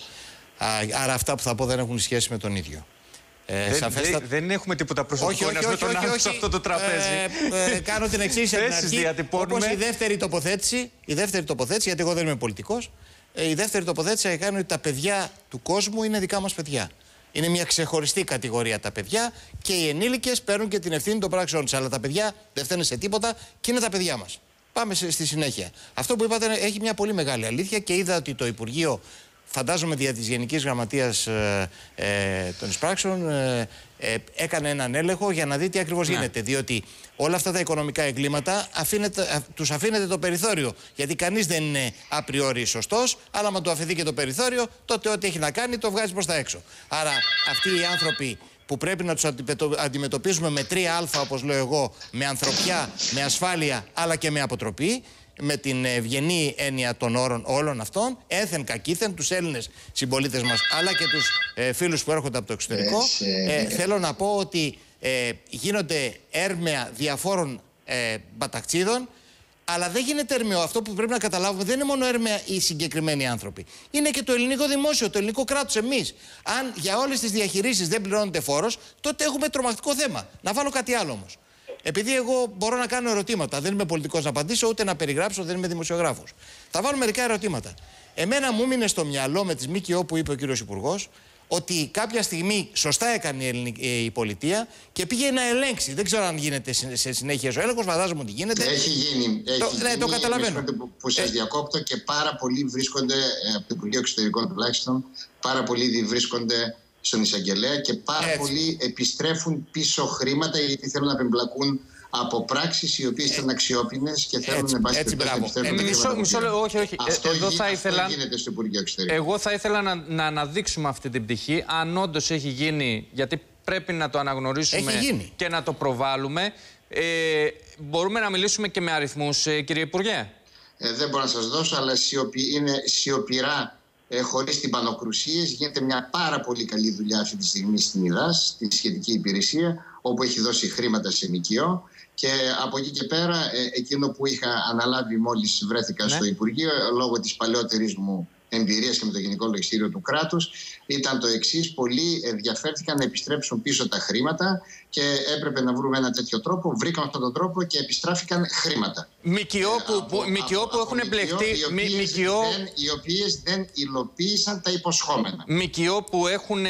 Άρα αυτά που θα πω δεν έχουν σχέση με τον ίδιο. Ε, δεν, σαφέστα... δεν, δεν έχουμε τίποτα προσωπικό με τον άλλο σε αυτό το τραπέζι. Ε, ε, κάνω την εξής από την αρχή. Όπως η δεύτερη τοποθέτηση, η δεύτερη τοποθέτηση, γιατί εγώ δεν είμαι πολιτικός, η δεύτερη τοποθέτηση θα κάνει ότι τα παιδιά του κόσμου είναι δικά μας παιδιά. Είναι μια ξεχωριστή κατηγορία τα παιδιά και οι ενήλικες παίρνουν και την ευθύνη των πράξεων τους. Αλλά τα παιδιά δεν φταίνουν σε τίποτα και είναι τα παιδιά μας. Πάμε στη συνέχεια. Αυτό που είπατε έχει μια πολύ μεγάλη αλήθεια και είδα ότι το Υπουργείο, φαντάζομαι δια της Γενικής Γραμματείας ε, ε, των Εισπράξεων, ε, ε, έκανε έναν έλεγχο για να δει τι ακριβώς ναι. γίνεται. Διότι όλα αυτά τα οικονομικά εγκλήματα αφήνεται, τους αφήνεται το περιθώριο. Γιατί κανείς δεν είναι απριόρι σωστός, αλλά άμα του αφαιθεί και το περιθώριο, τότε ό,τι έχει να κάνει το βγάζει προς τα έξω. Άρα αυτοί οι άνθρωποι που πρέπει να τους αντιμετωπίζουμε με τρία α, όπως λέω εγώ, με ανθρωπιά, με ασφάλεια, αλλά και με αποτροπή, με την ευγενή έννοια των όρων όλων αυτών, έθεν κακήθεν, τους Έλληνες συμπολίτες μας, αλλά και τους ε, φίλους που έρχονται από το εξωτερικό, ε, θέλω να πω ότι ε, γίνονται έρμεα διαφόρων ε, μπαταξίδων, αλλά δεν γίνεται έρμεο. Αυτό που πρέπει να καταλάβουμε δεν είναι μόνο έρμεα οι συγκεκριμένοι άνθρωποι. Είναι και το ελληνικό δημόσιο, το ελληνικό κράτος, εμείς. Αν για όλες τις διαχειρίσεις δεν πληρώνεται φόρος, τότε έχουμε τρομακτικό θέμα. Να βάλω κάτι άλλο όμως. Επειδή εγώ μπορώ να κάνω ερωτήματα, δεν είμαι πολιτικός να απαντήσω, ούτε να περιγράψω, δεν είμαι δημοσιογράφος. Θα βάλω μερικά ερωτήματα. Εμένα μου μείνε στο μυαλό με τις ΜΚΟ που είπε ο κύριος Υπουργός, ότι κάποια στιγμή σωστά έκανε η, ελληνική, η πολιτεία και πήγε να ελέγξει. Δεν ξέρω αν γίνεται σε συνέχεια ο έλεγχος, φαντάζομαι ότι γίνεται. Έχει γίνει. Έχει το, γίνει, ναι, το καταλαβαίνω. Που, που σας ε... διακόπτω και πάρα πολλοί βρίσκονται, από το Υπουργείο Εξωτερικών τουλάχιστον, πάρα πολλοί βρίσκονται στον εισαγγελέα και πάρα Έτσι. πολλοί επιστρέφουν πίσω χρήματα γιατί θέλουν να απεμπλακούν από πράξεις οι οποίες ήταν αξιόπινες και θέλουν έτσι, να πάσει έτσι, να επιστρέφουν. Ε, μισό, μισό, όχι, όχι. Αυτό, Εδώ γι, θα αυτό ήθελα, γίνεται στο Υπουργείο Εξωτερικών. Εγώ θα ήθελα να, να αναδείξουμε αυτή την πτυχή, αν όντως έχει γίνει, γιατί πρέπει να το αναγνωρίσουμε και να το προβάλλουμε. Ε, μπορούμε να μιλήσουμε και με αριθμούς, ε, κύριε Υπουργέ. Ε, δεν μπορώ να σας δώσω, αλλά σιωπη, είναι σιωπηρά. Ε, χωρίς τυμπανοκρουσίες, γίνεται μια πάρα πολύ καλή δουλειά αυτή τη στιγμή στην ΙΔΑΣ, στη σχετική υπηρεσία, όπου έχει δώσει χρήματα σε ΜΚΟ. Και από εκεί και πέρα, ε, εκείνο που είχα αναλάβει μόλις βρέθηκα ναι. στο Υπουργείο, λόγω της παλαιότερης μου εμπειρίας και με το Γενικό Λογιστήριο του κράτους, ήταν το εξής. Πολλοί ενδιαφέρθηκαν να επιστρέψουν πίσω τα χρήματα και έπρεπε να βρούμε ένα τέτοιο τρόπο. Βρήκαμε αυτόν τον τρόπο και επιστράφηκαν χρήματα. ΜΚΟ που, ε, που, από, που έχουν εμπλεχτεί. Οι οποίες, ΜΚΟ... δεν, οι οποίες δεν υλοποίησαν τα υποσχόμενα. ΜΚΟ που έχουν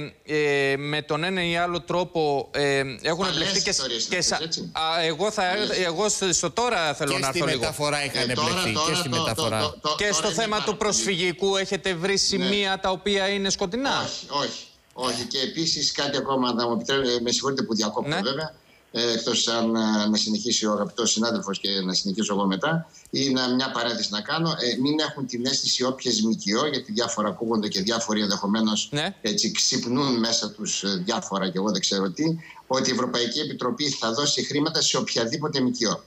ε, με τον ένα ή άλλο τρόπο ε, έχουν εμπλεχτεί και, και σα... Α, εγώ, θα, εγώ στο, στο τώρα θέλω και να έρθω λίγο. Και στη μεταφορά είχαν εμπλεχτεί. Και στη μεταφορά. Το, το, το, και στο θέμα του προσφυγικού έχετε βρει σημεία ναι. τα οποία είναι σκοτεινά. Όχι, όχι. όχι. Και επίσης κάτι ακόμα, να μου επιτρέπετε, με συγχωρείτε που διακόπτω ναι. βέβαια. εκτός αν να συνεχίσει ο αγαπητός συνάδελφος και να συνεχίσω εγώ μετά, ή να, μια παρένθεση να κάνω, ε, μην έχουν την αίσθηση όποιες ΜΚΟ, γιατί διάφορα ακούγονται και διάφοροι ενδεχομένως ναι. έτσι ξυπνούν μέσα τους διάφορα και εγώ δεν ξέρω τι, ότι η Ευρωπαϊκή Επιτροπή θα δώσει χρήματα σε οποιαδήποτε ΜΚΟ.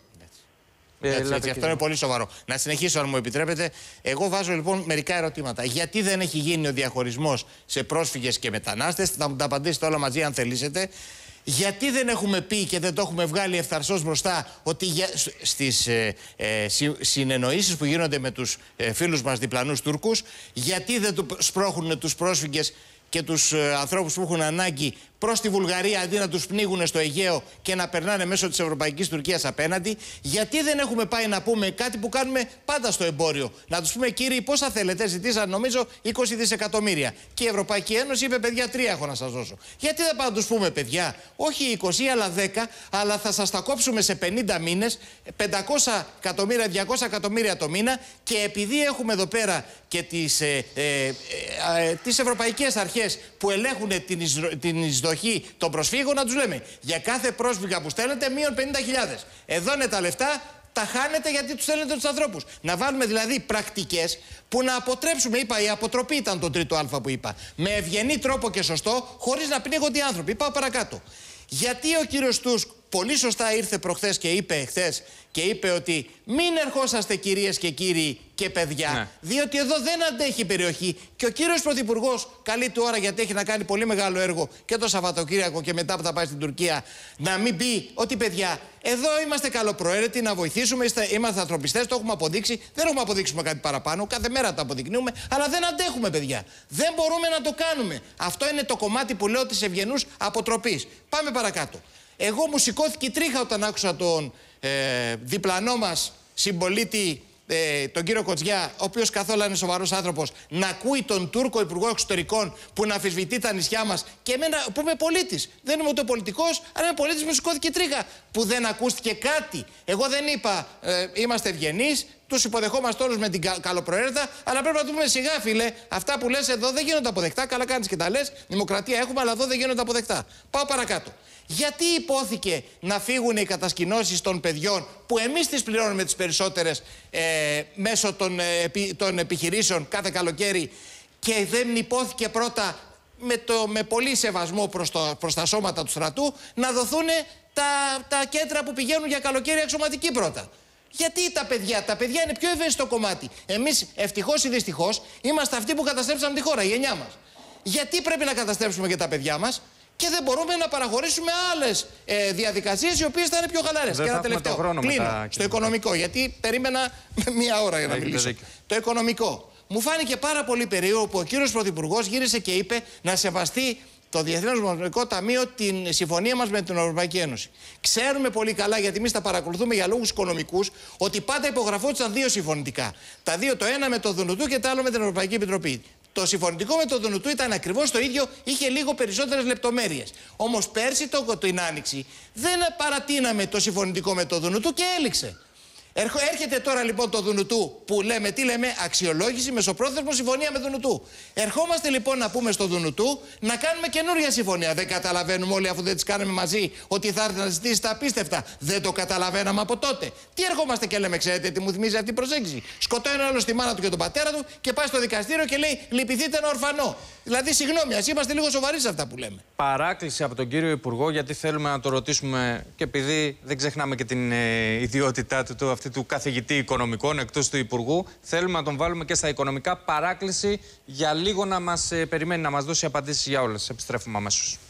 Έτσι, έτσι, αυτό είναι πολύ σοβαρό. Να συνεχίσω, αν μου επιτρέπετε. Εγώ βάζω λοιπόν μερικά ερωτήματα. Γιατί δεν έχει γίνει ο διαχωρισμός σε πρόσφυγες και μετανάστες? Θα μου τα απαντήσετε όλα μαζί, αν θελήσετε. Γιατί δεν έχουμε πει και δεν το έχουμε βγάλει ευθαρσώς μπροστά ότι για, στις ε, ε, συνεννοήσεις που γίνονται με τους ε, φίλους μας διπλανούς Τούρκους, γιατί δεν του σπρώχνουν τους πρόσφυγες και τους ε, ανθρώπους που έχουν ανάγκη προς τη Βουλγαρία αντί να τους πνίγουν στο Αιγαίο και να περνάνε μέσω της Ευρωπαϊκής Τουρκίας απέναντι? Γιατί δεν έχουμε πάει να πούμε κάτι που κάνουμε πάντα στο εμπόριο? Να τους πούμε, κύριοι, πόσα θέλετε? Ζητήσαν νομίζω είκοσι δισεκατομμύρια. Και η Ευρωπαϊκή Ένωση είπε, παιδιά, τρία έχω να σας δώσω. Γιατί δεν πάμε να τους πούμε, παιδιά, όχι είκοσι αλλά δέκα, αλλά θα σας τα κόψουμε σε πενήντα μήνες, πεντακόσια εκατομμύρια, διακόσια εκατομμύρια το μήνα, και επειδή έχουμε εδώ πέρα και τις, ε, ε, ε, ε, τις ευρωπαϊκές αρχές που ελέγχουν την, εισδο, την εισδοχή των προσφύγων, να τους λέμε, για κάθε πρόσφυγα που στέλνετε μείον πενήντα χιλιάδες. Εδώ είναι τα λεφτά, τα χάνετε γιατί τους στέλνετε τους ανθρώπους. Να βάλουμε δηλαδή πρακτικές που να αποτρέψουμε, είπα, η αποτροπή ήταν το τρίτο α που είπα, με ευγενή τρόπο και σωστό, χωρίς να πνίγονται οι άνθρωποι. Πάω παρακάτω. Γιατί ο κύριος Τούσκ πολύ σωστά ήρθε προχθές και είπε χθες και είπε ότι μην ερχόσαστε, κυρίες και κύριοι και παιδιά, ναι. διότι εδώ δεν αντέχει η περιοχή. Και ο κύριος Πρωθυπουργός, καλή του ώρα, γιατί έχει να κάνει πολύ μεγάλο έργο και το Σαββατοκύριακο και μετά που θα πάει στην Τουρκία, να μην πει ότι, παιδιά, εδώ είμαστε καλοπροαίρετοι να βοηθήσουμε, είμαστε ανθρωπιστές, το έχουμε αποδείξει. Δεν έχουμε αποδείξουμε κάτι παραπάνω, κάθε μέρα το αποδεικνύουμε, αλλά δεν αντέχουμε, παιδιά. Δεν μπορούμε να το κάνουμε. Αυτό είναι το κομμάτι που λέω της ευγενούς αποτροπής. Πάμε παρακάτω. Εγώ μου σηκώθηκε η τρίχα όταν άκουσα τον ε, διπλανό μας συμπολίτη, ε, τον κύριο Κοτζιά, ο οποίος καθόλου είναι σοβαρός άνθρωπος, να ακούει τον Τούρκο Υπουργό Εξωτερικών που να αμφισβητεί τα νησιά μας, και εμένα που είμαι πολίτης, δεν είμαι ούτε πολιτικός, αλλά είμαι πολίτης, μου σηκώθηκε η τρίχα που δεν ακούστηκε κάτι. Εγώ δεν είπα ε, είμαστε ευγενείς, τους υποδεχόμαστε όλους με την κα καλοπροαίρετα, αλλά πρέπει να του πούμε, σιγά φίλε, αυτά που λες εδώ δεν γίνονται αποδεκτά. Καλά κάνεις και τα λες, δημοκρατία έχουμε, αλλά εδώ δεν γίνονται αποδεκτά. Πάω παρακάτω. Γιατί υπόθηκε να φύγουν οι κατασκηνώσεις των παιδιών που εμείς τις πληρώνουμε τις περισσότερες ε, μέσω των, ε, επι, των επιχειρήσεων κάθε καλοκαίρι, και δεν υπόθηκε πρώτα με, το, με πολύ σεβασμό προς, το, προς τα σώματα του στρατού να δοθούν τα, τα κέντρα που πηγαίνουν για καλοκαίρι αξιωματικοί πρώτα? Γιατί τα παιδιά, τα παιδιά είναι πιο ευαίσθητο κομμάτι. Εμείς ευτυχώς ή δυστυχώς είμαστε αυτοί που καταστρέψαμε τη χώρα, η γενιά μας. Γιατί πρέπει να καταστρέψουμε και τα παιδιά μας και δεν μπορούμε να παραχωρήσουμε άλλες ε, διαδικασίες οι οποίες θα είναι πιο χαλαρές? Και ένα τελευταίο. Κλείνω τα... στο οικονομικό, γιατί περίμενα μία ώρα για να μιλήσω. Το οικονομικό. Μου φάνηκε πάρα πολύ περίεργο που ο κύριος Πρωθυπουργός γύρισε και είπε να σεβαστεί το Διεθνές Νομισματικό Ταμείο την συμφωνία μας με την Ευρωπαϊκή Ένωση. Ξέρουμε πολύ καλά, γιατί εμείς τα παρακολουθούμε για λόγους οικονομικούς, ότι πάντα υπογραφόντουσαν δύο συμφωνητικά. Τα δύο, το ένα με το Δουνουτού και το άλλο με την Ευρωπαϊκή Επιτροπή. Το συμφωνητικό με το Δουνουτού ήταν ακριβώς το ίδιο, είχε λίγο περισσότερες λεπτομέρειες. Όμως πέρσι το, την Άνοιξη δεν παρατείναμε το συμφωνητικό με το Δουνουτού και έληξε. Έρχεται τώρα λοιπόν το Δουνουτού που λέμε, τι λέμε, αξιολόγηση, μεσοπρόθεσμο, συμφωνία με Δουνουτού. Ερχόμαστε λοιπόν να πούμε στο Δουνουτού να κάνουμε καινούρια συμφωνία. Δεν καταλαβαίνουμε όλοι, αφού δεν τις κάνουμε μαζί, ότι θα έρθει να ζητήσει τα απίστευτα? Δεν το καταλαβαίναμε από τότε. Τι ερχόμαστε και λέμε, ξέρετε τι μου θυμίζει αυτή η προσέγγιση? Σκοτώνει ένα άλλο τη μάνα του και τον πατέρα του και πάει στο δικαστήριο και λέει, λυπηθείτε ένα ορφανό. Δηλαδή, συγγνώμη, ας είμαστε λίγο σοβαροί σε αυτά που λέμε. Παράκληση από τον κύριο Υπουργό, γιατί θέλουμε να το ρωτήσουμε, και επειδή δεν ξεχνάμε και την ε, ιδιότητά του, του αυτή του καθηγητή οικονομικών εκτός του Υπουργού, θέλουμε να τον βάλουμε και στα οικονομικά. Παράκληση για λίγο να μας ε, περιμένει, να μας δώσει απαντήσεις για όλες. Επιστρέφουμε αμέσως.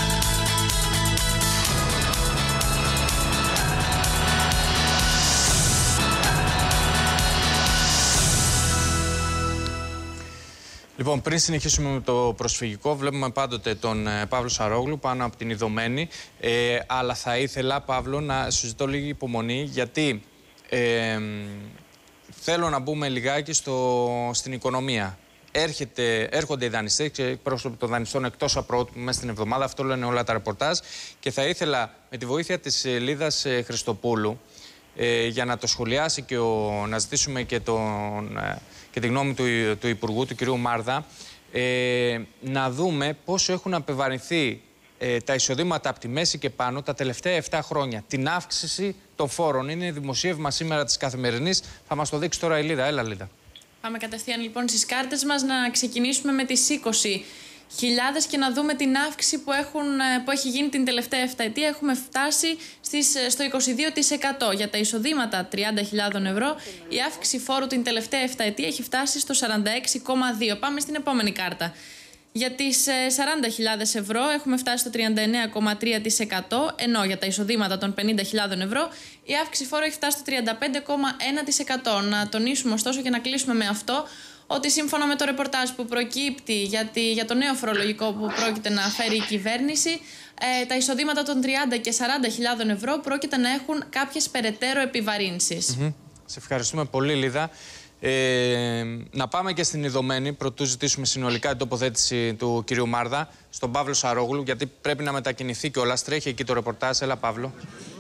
Λοιπόν, πριν συνεχίσουμε με το προσφυγικό, βλέπουμε πάντοτε τον ε, Παύλο Σαρόγλου πάνω από την Ιδωμένη. Ε, αλλά θα ήθελα, Παύλο, να σου ζητώ λίγη υπομονή, γιατί ε, θέλω να μπούμε λιγάκι στο, στην οικονομία. Έρχεται, έρχονται οι δανειστές και πρόσωποι των δανειστών εκτός απρότυπου μέσα στην εβδομάδα. Αυτό λένε όλα τα ρεπορτάζ. Και θα ήθελα με τη βοήθεια της Λίδας ε, Χριστοπούλου, ε, για να το σχολιάσει και ο, να ζητήσουμε και τον... Ε, και τη γνώμη του, του Υπουργού, του κυρίου Μάρδα, ε, να δούμε πόσο έχουν απεβαρυνθεί ε, τα εισοδήματα από τη μέση και πάνω τα τελευταία επτά χρόνια. Την αύξηση των φόρων. Είναι δημοσίευμα σήμερα της Καθημερινής. Θα μας το δείξει τώρα η Λίδα. Έλα, Λίδα. Πάμε κατευθείαν λοιπόν στις κάρτες μας, να ξεκινήσουμε με τις είκοσι χιλιάδες και να δούμε την αύξηση που, έχουν, που έχει γίνει την τελευταία επταετία. Έχουμε φτάσει στις, στο είκοσι δύο τοις εκατό. Για τα εισοδήματα τριάντα χιλιάδες ευρώ, η αύξηση φόρου την τελευταία επταετία έχει φτάσει στο σαράντα έξι κόμμα δύο. Πάμε στην επόμενη κάρτα. Για τις σαράντα χιλιάδες ευρώ έχουμε φτάσει στο τριάντα εννέα κόμμα τρία τοις εκατό, ενώ για τα εισοδήματα των πενήντα χιλιάδες ευρώ η αύξηση φόρου έχει φτάσει στο τριάντα πέντε κόμμα ένα τοις εκατό. Να τονίσουμε ωστόσο και να κλείσουμε με αυτό ότι σύμφωνα με το ρεπορτάζ που προκύπτει για, τη, για το νέο φορολογικό που πρόκειται να φέρει η κυβέρνηση, ε, τα εισοδήματα των τριάντα και σαράντα χιλιάδες ευρώ πρόκειται να έχουν κάποιες περαιτέρω επιβαρύνσεις. Mm-hmm. Σε ευχαριστούμε πολύ, Λίδα. Ε, να πάμε και στην Ιδωμένη, πρωτού ζητήσουμε συνολικά την τοποθέτηση του κυρίου Μάρδα, στον Παύλο Σαρόγλου, γιατί πρέπει να μετακινηθεί κιόλας. Τρέχει εκεί το ρεπορτάζ. Έλα, Παύλο.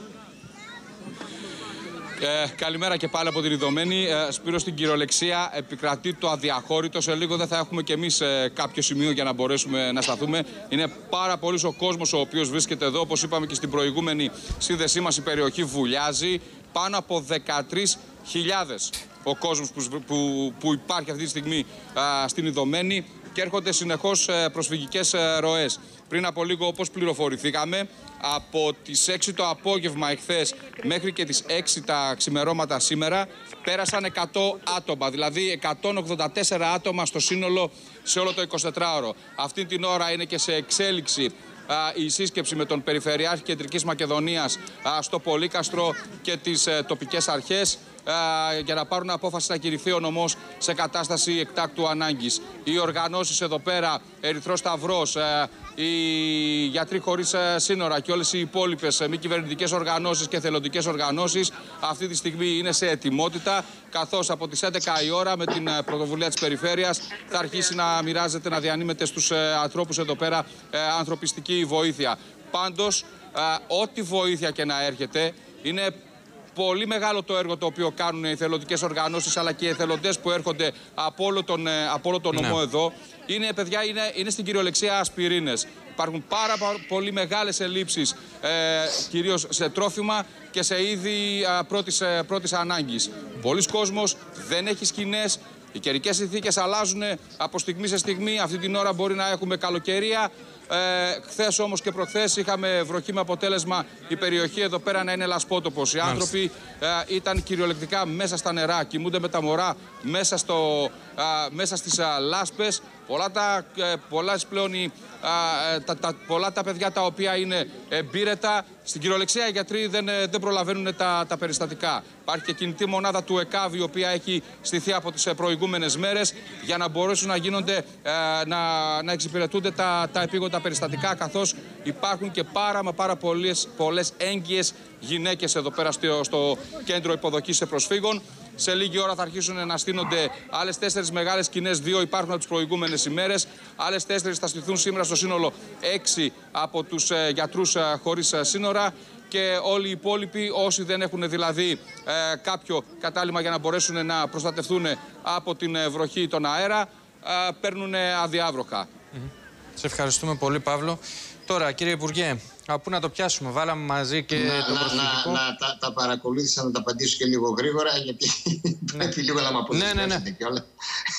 Ε, καλημέρα και πάλι από την Ιδωμένη. Ε, Σπύρο, στην κυριολεξία επικρατεί το αδιαχώρητο. Σε λίγο δεν θα έχουμε κι εμείς ε, κάποιο σημείο για να μπορέσουμε να σταθούμε. Είναι πάρα πολύς ο κόσμος ο οποίος βρίσκεται εδώ. Όπως είπαμε και στην προηγούμενη σύνδεσή μας, η περιοχή βουλιάζει. Πάνω από δεκατρείς χιλιάδες ο κόσμος που, που, που υπάρχει αυτή τη στιγμή α, στην Ιδωμένη και έρχονται συνεχώς ε, προσφυγικές ε, ροές. Πριν από λίγο, όπως πληροφορηθήκαμε, από τις έξι το απόγευμα εχθές μέχρι και τις έξι τα ξημερώματα σήμερα πέρασαν εκατό άτομα, δηλαδή εκατόν ογδόντα τέσσερα άτομα στο σύνολο σε όλο το εικοσιτετράωρο. Αυτή την ώρα είναι και σε εξέλιξη α, η σύσκεψη με τον Περιφερειάρχη Κεντρικής Μακεδονίας α, στο Πολύκαστρο και τις ε, τοπικές αρχές για να πάρουν απόφαση να κηρυχθεί ο νομός σε κατάσταση εκτάκτου ανάγκης. Οι οργανώσεις εδώ πέρα, Ερυθρός Σταυρός, οι Γιατροί Χωρίς Σύνορα και όλες οι υπόλοιπες μη κυβερνητικές οργανώσεις και εθελοντικές οργανώσεις αυτή τη στιγμή είναι σε ετοιμότητα, καθώς από τις έντεκα η ώρα με την πρωτοβουλία της Περιφέρειας θα αρχίσει να μοιράζεται, να διανύμεται στους ανθρώπους εδώ πέρα ανθρωπιστική βοήθεια. Πάντως, ό,τι βοήθεια και να έρχεται, είναι πολύ μεγάλο το έργο το οποίο κάνουν οι εθελοντικές οργανώσεις αλλά και οι εθελοντές που έρχονται από όλο τον, από όλο τον νομό ναι. εδώ. Είναι, παιδιά, είναι, είναι στην κυριολεξία ασπιρίνες. Υπάρχουν πάρα πολύ μεγάλες ελλείψεις, ε, κυρίως σε τρόφιμα και σε είδη ε, πρώτης, ε, πρώτης ανάγκης. Πολλοί κόσμος δεν έχει σκηνές. Οι καιρικές συνθήκες αλλάζουν από στιγμή σε στιγμή. Αυτή την ώρα μπορεί να έχουμε καλοκαιρία. Ε, χθες όμως και προχθές είχαμε βροχή με αποτέλεσμα η περιοχή εδώ πέρα να είναι λασπότοπος. Οι άνθρωποι ε, ήταν κυριολεκτικά μέσα στα νερά, κοιμούνται με τα μωρά μέσα, στο, ε, μέσα στις ε, λάσπες. Πολλά τα, ε, πολλά πλέον οι, ε, τα, τα, πολλά τα παιδιά τα οποία είναι εμπείρετα. Στην κυριολεξία οι γιατροί δεν, δεν προλαβαίνουν τα, τα περιστατικά. Υπάρχει και κινητή μονάδα του ΕΚΑΒ, η οποία έχει στηθεί από τις προηγούμενες μέρες για να μπορέσουν να γίνονται, ε, να, να εξυπηρετούνται τα, τα επίγοντα περιστατικά, καθώς υπάρχουν και πάρα μα πάρα πολλές, πολλές έγκυες γυναίκες εδώ πέρα στο, στο κέντρο υποδοχής προσφύγων. Σε λίγη ώρα θα αρχίσουν να στείνονται άλλες τέσσερις μεγάλες σκηνές, δύο υπάρχουν από τις προηγούμενες ημέρες. Άλλες τέσσερις θα στηθούν σήμερα, στο σύνολο έξι από τους ε, γιατρούς ε, χωρίς ε, σύνορα. Και όλοι οι υπόλοιποι, όσοι δεν έχουν δηλαδή ε, κάποιο κατάλημα για να μπορέσουν να προστατευτούν από την βροχή ή τον αέρα, ε, παίρνουν αδιάβροχα. Mm-hmm. Σε ευχαριστούμε πολύ, Παύλο. Τώρα, κύριε Υπουργέ, από πού να το πιάσουμε, βάλαμε μαζί και να, το προσφυγικό. Να, να, τα, τα παρακολούθησα, να τα απαντήσω και λίγο γρήγορα, γιατί ναι. πρέπει λίγο να με αποδείξετε ναι, ναι, ναι. και όλα.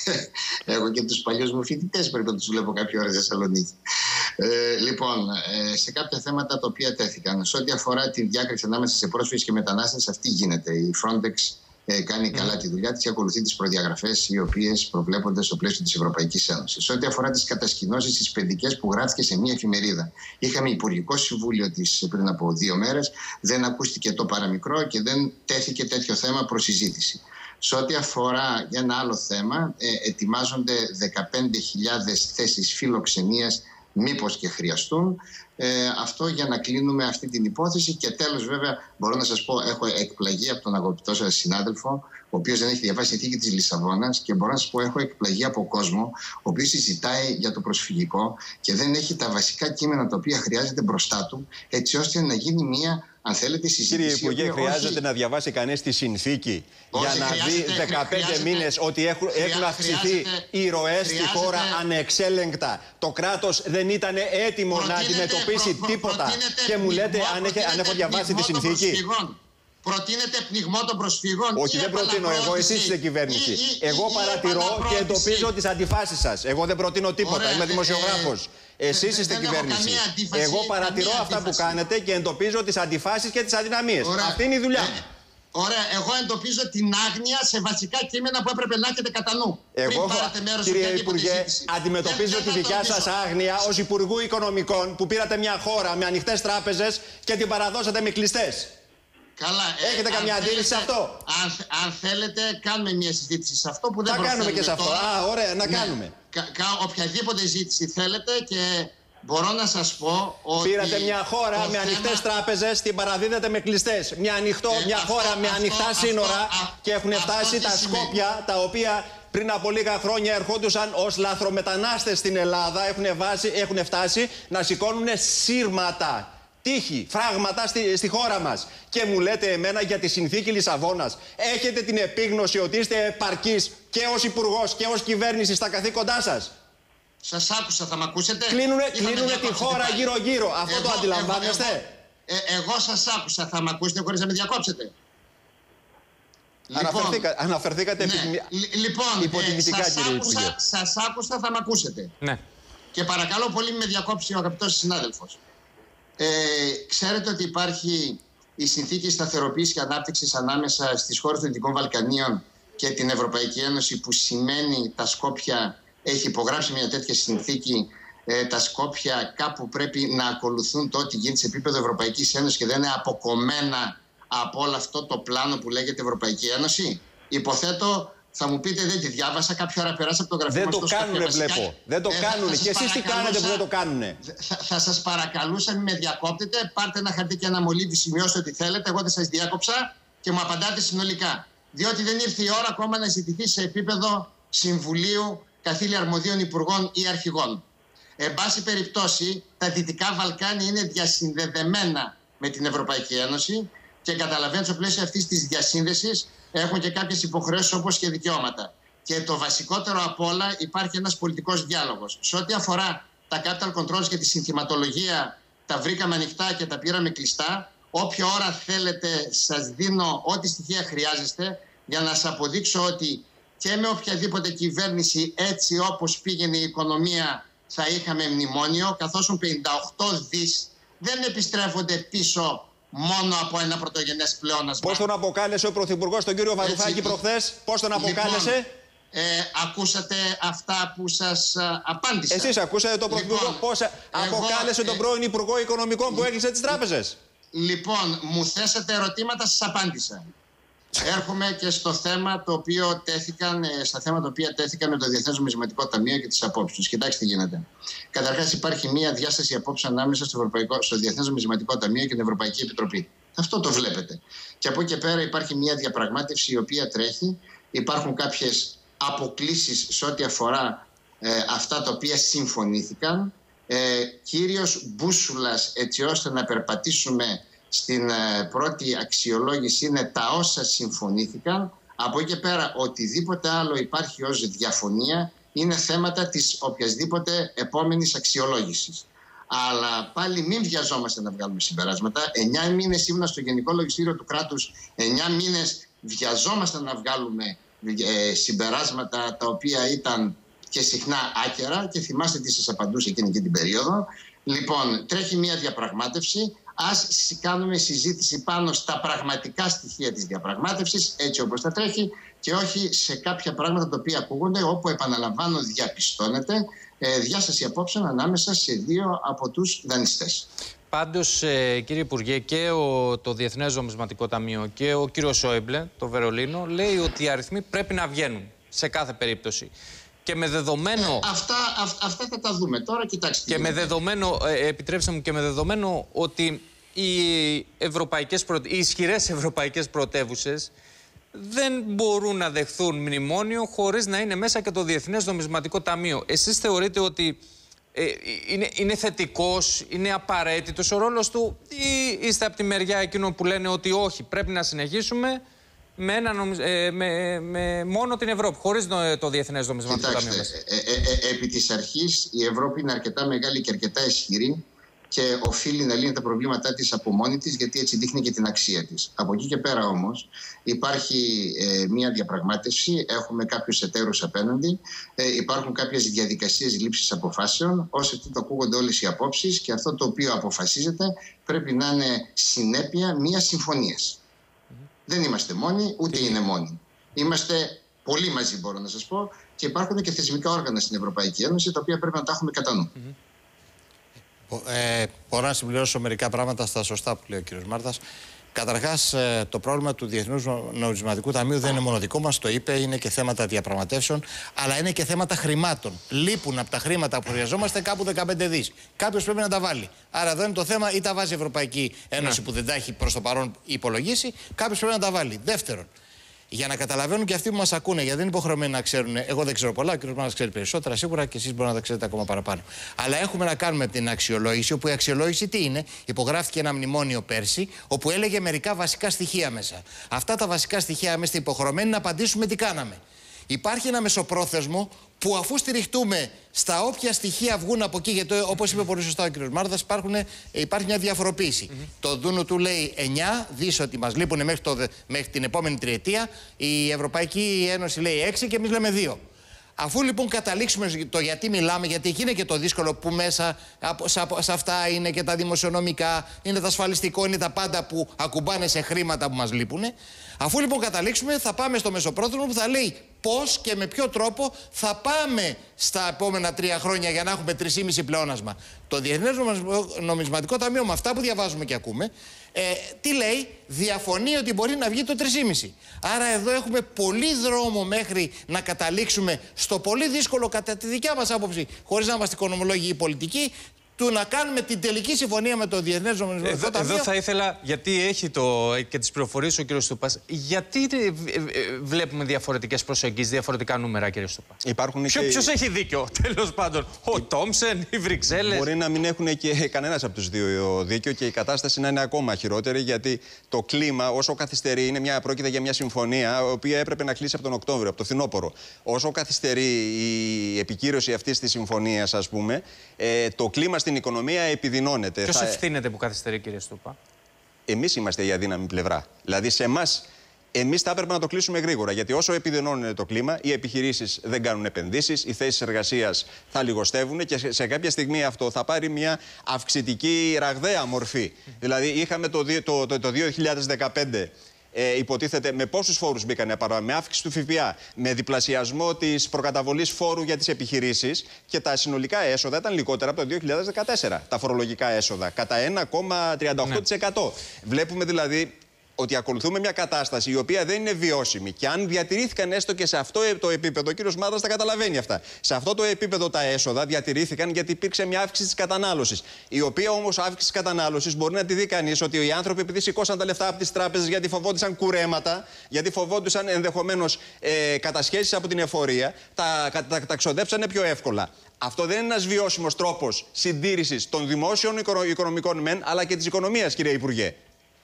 Έχω και τους παλιούς μου φοιτητές, πρέπει να τους βλέπω κάποια ώρα στη Θεσσαλονίκη. Ε, λοιπόν, ε, σε κάποια θέματα τα οποία τέθηκαν, σε ό,τι αφορά τη διάκριση ανάμεσα σε πρόσφυγες και μετανάστες, αυτή γίνεται. Η Frontex ε, κάνει mm. καλά τη δουλειά της και ακολουθεί τις προδιαγραφές οι οποίες προβλέπονται στο πλαίσιο της Ευρωπαϊκής Ένωσης. Σε ό,τι αφορά τις κατασκηνώσεις, τις παιδικές που γράφτηκε σε μία εφημερίδα. Είχαμε Υπουργικό Συμβούλιο της πριν από δύο μέρες, δεν ακούστηκε το παραμικρό και δεν τέθηκε τέτοιο θέμα προς συζήτηση. Σε ό,τι αφορά για ένα άλλο θέμα, ε, ετοιμάζονται δεκαπέντε χιλιάδες θέσεις φιλοξενίας, μήπως και χρειαστούν. Ε, αυτό για να κλείνουμε αυτή την υπόθεση. Και τέλος, βέβαια, μπορώ να σας πω, έχω εκπλαγεί από τον αγαπητό σας συνάδελφο, ο οποίος δεν έχει διαβάσει τη θήκη της Λισαβόνας, και μπορώ να σας πω, έχω εκπλαγεί από κόσμο, ο οποίος συζητάει για το προσφυγικό και δεν έχει τα βασικά κείμενα τα οποία χρειάζεται μπροστά του, έτσι ώστε να γίνει μια αν θέλετε, συζήτηση. Κύριε Υπουργέ, χρειάζεται όχι... να διαβάσει κανείς τη συνθήκη όχι, για να χρειάζεται, δει δεκαπέντε χρειάζεται, μήνες ότι έχουν, έχουν αυξηθεί οι ροές στη χώρα ανεξέλεγκτα. Το κράτος δεν ήταν έτοιμο να αντιμετωπίσει προ, τίποτα. Και μου λέτε αν, έχει, αν έχω διαβάσει τη συνθήκη. Προτείνετε πνιγμό των προσφύγων. Όχι, δεν προτείνω εγώ, εσείς είστε κυβέρνηση. Ή, ή, εγώ ή, παρατηρώ και εντοπίζω τις αντιφάσεις σας. Εγώ δεν προτείνω τίποτα. Ωραία, είμαι δημοσιογράφος. Ε, Εσείς είστε κυβέρνηση. Αντίφαση, εγώ παρατηρώ αυτά αντίφαση. που κάνετε και εντοπίζω τις αντιφάσεις και τις αδυναμίες. Ωραία. Αυτή είναι η δουλειά μου. Ε, ωραία, εγώ εντοπίζω την άγνοια σε βασικά κείμενα που έπρεπε να έχετε κατά νου. Εγώ, κύριε Υπουργέ, αντιμετωπίζω τη δικιά σας άγνοια ως Υπουργού Οικονομικών που πήρατε μια χώρα με ανοιχτές τράπεζες και την παραδώσατε με κλειστές. Καλά, έχετε ε, καμιά αντίρρηση σε αυτό? Αν, αν θέλετε, κάνουμε μια συζήτηση σε αυτό που δεν θα κάνουμε και σε αυτό. Τώρα. Α, ωραία, να ναι. κάνουμε. Κα, κα, οποιαδήποτε ζήτηση θέλετε και μπορώ να σας πω ότι... Πήρατε μια χώρα με θέμα... ανοιχτές τράπεζες, την παραδίδετε με κλειστές. Μια, ανοιχτό, ε, μια αυτό, χώρα αυτό, με ανοιχτά αυτό, σύνορα αυτό, και έχουν φτάσει τα Σκόπια, τα οποία πριν από λίγα χρόνια ερχόντουσαν ως λαθρομετανάστες στην Ελλάδα, έχουν, βάσει, έχουν φτάσει να σηκώνουν σύρματα. Τύχη, φράγματα στη, στη χώρα μας. Και μου λέτε εμένα για τη συνθήκη Λισαβόνας. Έχετε την επίγνωση ότι είστε επαρκείς και ως Υπουργός και ως κυβέρνηση στα καθήκοντά σας? Σας άκουσα, θα μ' ακούσετε? Κλείνουνε, κλείνουνε τη χώρα γύρω-γύρω. Αυτό εγώ, το αντιλαμβάνεστε? Εγώ, εγώ, ε, εγώ σας άκουσα, θα μ' ακούσετε χωρίς να με διακόψετε? Αναφερθήκα, λοιπόν, αναφερθήκατε ναι, επι... λοιπόν, υποτιμητικά, ε, σας κύριε άκουσα, Υπουργέ. Σας άκουσα, θα μ' ακούσετε. Ναι. Και παρακαλώ πολύ με διακόψει ο αγαπητός συνάδελφος. Ε, ξέρετε ότι υπάρχει η συνθήκη σταθεροποίησης και ανάπτυξης ανάμεσα στις χώρες των Δυτικών Βαλκανίων και την Ευρωπαϊκή Ένωση, που σημαίνει τα Σκόπια έχει υπογράψει μια τέτοια συνθήκη. Ε, τα Σκόπια κάπου πρέπει να ακολουθούν το ότι γίνεται σε επίπεδο Ευρωπαϊκής Ένωσης και δεν είναι αποκομμένα από όλο αυτό το πλάνο που λέγεται Ευρωπαϊκή Ένωση. Υποθέτω θα μου πείτε δεν τη διάβασα, κάποια ώρα περάσει από το γραφείο δεν μας. Το κάνουνε, βλέπω. Δεν το ε, κάνουνε. Και εσείς τι κάνετε που δεν το κάνουνε? Θα, θα σας παρακαλούσα, μην με διακόπτετε. Πάρτε ένα χαρτί και ένα μολύβι, σημειώστε ό,τι θέλετε. Εγώ δεν σας διάκοψα και μου απαντάτε συνολικά. Διότι δεν ήρθε η ώρα ακόμα να ζητηθεί σε επίπεδο Συμβουλίου, καθήλια αρμοδίων υπουργών ή αρχηγών. Εν πάση περιπτώσει, τα Δυτικά Βαλκάνια είναι διασυνδεδεμένα με την Ευρωπαϊκή Ένωση και καταλαβαίνετε στο πλαίσιο αυτής της διασύνδεσης έχουν και κάποιες υποχρεώσεις όπως και δικαιώματα. Και το βασικότερο απ' όλα, υπάρχει ένας πολιτικός διάλογος. Σε ό,τι αφορά τα capital controls και τη συνθηματολογία, τα βρήκαμε ανοιχτά και τα πήραμε κλειστά. Όποια ώρα θέλετε, σας δίνω ό,τι στοιχεία χρειάζεστε για να σας αποδείξω ότι και με οποιαδήποτε κυβέρνηση, έτσι όπως πήγαινε η οικονομία, θα είχαμε μνημόνιο, καθώς πενήντα οκτώ δις δεν επιστρέφονται πίσω μόνο από ένα πρωτογενές πλεόνασμα. Πώς τον αποκάλεσε ο Πρωθυπουργός τον κύριο Βαρουφάκη προχθές? Πώς τον αποκάλεσε? Λοιπόν, ε, ακούσατε αυτά που σας α, απάντησα. Εσείς ακούσατε τον Πρωθυπουργό? Λοιπόν, πώς εγώ, αποκάλεσε ε, τον πρώην Υπουργό Οικονομικών που έκλεισε τις τράπεζες? Λοιπόν, μου θέσατε ερωτήματα, σας απάντησα. Έρχομαι και στο θέμα το οποίο τέθηκαν, στα θέματα τα οποία τέθηκαν με το Διεθνές Νομισματικό Ταμείο και τις απόψεις. Κοιτάξτε τι γίνεται. Καταρχάς, υπάρχει μία διάσταση απόψεων ανάμεσα στο, Ευρωπαϊκό, στο Διεθνές Νομισματικό Ταμείο και την Ευρωπαϊκή Επιτροπή. Αυτό το βλέπετε. Και από εκεί και πέρα υπάρχει μία διαπραγμάτευση η οποία τρέχει. Υπάρχουν κάποιες αποκλίσεις σε ό,τι αφορά ε, αυτά τα οποία συμφωνήθηκαν. Ε, κύριος μπούσουλας, έτσι ώστε να περπατήσουμε στην ε, πρώτη αξιολόγηση, είναι τα όσα συμφωνήθηκαν. Από εκεί και πέρα οτιδήποτε άλλο υπάρχει ως διαφωνία είναι θέματα της οποιασδήποτε επόμενης αξιολόγησης. Αλλά πάλι μην βιαζόμαστε να βγάλουμε συμπεράσματα. Εννιά μήνες ήμουν στο Γενικό Λογιστήριο του κράτους, εννιά μήνες βιαζόμαστε να βγάλουμε ε, συμπεράσματα τα οποία ήταν και συχνά άκερα και θυμάστε τι σας απαντούσε εκείνη και την περίοδο. Λοιπόν, τρέχει μια διαπραγμάτευση. Ας κάνουμε συζήτηση πάνω στα πραγματικά στοιχεία της διαπραγμάτευσης, έτσι όπως θα τρέχει, και όχι σε κάποια πράγματα τα οποία ακούγονται, όπου, επαναλαμβάνω, διαπιστώνεται ε, διάσταση απόψεων ανάμεσα σε δύο από τους δανειστές. Πάντως, ε, κύριε Υπουργέ, και ο, το Διεθνές Νομισματικό Ταμείο και ο κύριος Σόιμπλε, το Βερολίνο, λέει ότι οι αριθμοί πρέπει να βγαίνουν σε κάθε περίπτωση. Και με δεδομένο... Ε, αυτά, αυ, αυτά θα τα δούμε τώρα, κοιτάξτε. Και με δεδομένο, ε, επιτρέψτε μου, και με δεδομένο ότι οι, ευρωπαϊκές πρωτ... οι ισχυρές ευρωπαϊκές πρωτεύουσες δεν μπορούν να δεχθούν μνημόνιο χωρίς να είναι μέσα και το Διεθνές Νομισματικό Ταμείο. Εσείς θεωρείτε ότι Ε, είναι, είναι θετικός, είναι απαραίτητος ο ρόλος του, ή είστε από τη μεριά εκείνων που λένε ότι όχι, πρέπει να συνεχίσουμε με, ένα, ε, με, με μόνο την Ευρώπη, χωρίς το, το Διεθνές Νομισματικό Ταμείο? Ε, ε, ε, επί της αρχής η Ευρώπη είναι αρκετά μεγάλη και αρκετά ισχυρή και οφείλει να λύνει τα προβλήματά της από μόνη της, γιατί έτσι δείχνει και την αξία της. Από εκεί και πέρα όμως υπάρχει ε, μια διαπραγμάτευση, έχουμε κάποιους εταίρους απέναντι, ε, υπάρχουν κάποιες διαδικασίες λήψης αποφάσεων, ως εκ τούτου ακούγονται όλες οι απόψεις και αυτό το οποίο αποφασίζεται πρέπει να είναι συνέπεια μιας συμφωνίας. Mm-hmm. Δεν είμαστε μόνοι, ούτε mm-hmm. είναι μόνοι. Είμαστε πολύ μαζί, μπορώ να σας πω, και υπάρχουν και θεσμικά όργανα στην Ευρωπαϊκή Ένωση τα οποία πρέπει να τα έχουμε κατά νου. Mm-hmm. Ε, μπορώ να συμπληρώσω μερικά πράγματα στα σωστά που λέει ο κύριος Μάρτας. Καταρχάς, ε, το πρόβλημα του Διεθνούς Νομισματικού Ταμείου δεν είναι μόνο δικό μας, το είπε, είναι και θέματα διαπραγματεύσεων, αλλά είναι και θέματα χρημάτων. Λείπουν από τα χρήματα που χρειαζόμαστε κάπου δεκαπέντε δις. Κάποιος πρέπει να τα βάλει. Άρα εδώ είναι το θέμα, ή τα βάζει η Ευρωπαϊκή Ένωση ναι. που δεν τα έχει προς το παρόν υπολογίσει, κάποιος πρέπει να τα βάλει. Δεύτερον, για να καταλαβαίνουν και αυτοί που μας ακούνε, γιατί δεν είναι υποχρεωμένοι να ξέρουν. Εγώ δεν ξέρω πολλά, ο κ. Μάρτας ξέρει περισσότερα σίγουρα και εσείς μπορείτε να τα ξέρετε ακόμα παραπάνω. Αλλά έχουμε να κάνουμε την αξιολόγηση, όπου η αξιολόγηση τι είναι? Υπογράφηκε ένα μνημόνιο πέρσι, όπου έλεγε μερικά βασικά στοιχεία μέσα. Αυτά τα βασικά στοιχεία είμαστε υποχρεωμένοι να απαντήσουμε τι κάναμε. Υπάρχει ένα μεσοπρόθεσμο που, αφού στηριχτούμε στα όποια στοιχεία βγουν από εκεί, γιατί όπως είπε πολύ σωστά ο κ. Μάρτας, υπάρχει μια διαφοροποίηση. Mm-hmm. Το Δούνου του λέει εννιά δις ότι μας λείπουν μέχρι, το, μέχρι την επόμενη τριετία, η Ευρωπαϊκή Ένωση λέει έξι και εμείς λέμε δύο. Αφού λοιπόν καταλήξουμε το γιατί μιλάμε, γιατί εκεί είναι και το δύσκολο που μέσα σε αυτά είναι και τα δημοσιονομικά, είναι το ασφαλιστικό, είναι τα πάντα που ακουμπάνε σε χρήματα που μας λείπουν. Αφού λοιπόν καταλήξουμε, θα πάμε στο μεσοπρόθεσμο που θα λέει πώς και με ποιο τρόπο θα πάμε στα επόμενα τρία χρόνια για να έχουμε τρία κόμμα πέντε πλεόνασμα. Το Διεθνές Νομισματικό Ταμείο, με αυτά που διαβάζουμε και ακούμε, ε, τι λέει? Διαφωνεί ότι μπορεί να βγει το τρία κόμμα πέντε. Άρα εδώ έχουμε πολύ δρόμο μέχρι να καταλήξουμε στο πολύ δύσκολο, κατά τη δικιά μας άποψη, χωρίς να είμαστε οικονομολόγοι ή πολιτικοί, του να κάνουμε την τελική συμφωνία με το Διεθνές Νομισματικό Ταμείο. Εδώ θα ήθελα, γιατί έχει το, και τις πληροφορίες ο κ. Στούπας, γιατί βλέπουμε διαφορετικές προσεγγίσεις, διαφορετικά νούμερα, κ. Στούπα? Υπάρχουν Ποιο, και... Ποιος έχει δίκιο, τέλος πάντων? Ο Τόμσεν, οι Βρυξέλλες? Μπορεί να μην έχουν και κανένας από τους δύο δίκιο και η κατάσταση να είναι ακόμα χειρότερη, γιατί το κλίμα, όσο καθυστερεί, είναι μια, πρόκειται για μια συμφωνία, η οποία έπρεπε να κλείσει από τον Οκτώβριο, από το φθινόπωρο. Όσο καθυστερεί η επικύρωση αυτής της συμφωνίας, ας πούμε, ε, το κλίμα στην οικονομία επιδεινώνεται. Ποιος θα... ευθύνεται που καθυστερεί, κύριε Στούπα? Εμείς είμαστε η αδύναμη πλευρά. Δηλαδή, σε εμάς, εμείς θα έπρεπε να το κλείσουμε γρήγορα. Γιατί όσο επιδεινώνεται το κλίμα, οι επιχειρήσεις δεν κάνουν επενδύσεις, οι θέσεις εργασίας θα λιγοστεύουν και σε κάποια στιγμή αυτό θα πάρει μια αυξητική ραγδαία μορφή. Mm. Δηλαδή, είχαμε το, το, το, το δύο χιλιάδες δεκαπέντε. Ε, υποτίθεται με πόσους φόρους μπήκανε παρά, με αύξηση του ΦΠΑ, με διπλασιασμό της προκαταβολής φόρου για τις επιχειρήσεις και τα συνολικά έσοδα ήταν λιγότερα από το δύο χιλιάδες δεκατέσσερα. Τα φορολογικά έσοδα, κατά ένα κόμμα τριάντα οκτώ τοις εκατό. Ναι. Βλέπουμε δηλαδή ότι ακολουθούμε μια κατάσταση η οποία δεν είναι βιώσιμη. Και αν διατηρήθηκαν έστω και σε αυτό το επίπεδο, ο κύριος Μάρτας τα καταλαβαίνει αυτά. Σε αυτό το επίπεδο τα έσοδα διατηρήθηκαν γιατί υπήρξε μια αύξηση της κατανάλωσης. Η οποία όμως αύξηση της κατανάλωσης μπορεί να τη δει κανείς ότι οι άνθρωποι, επειδή σηκώσαν τα λεφτά από τις τράπεζες γιατί φοβόντουσαν κουρέματα, γιατί φοβόντουσαν ενδεχομένως ε, κατασχέσεις από την εφορία, τα, τα, τα, τα ξοδέψανε πιο εύκολα. Αυτό δεν είναι ένας βιώσιμος τρόπος συντήρησης των δημόσιων οικονομικών μεν, αλλά και της οικονομίας, κύριε Υπουργέ.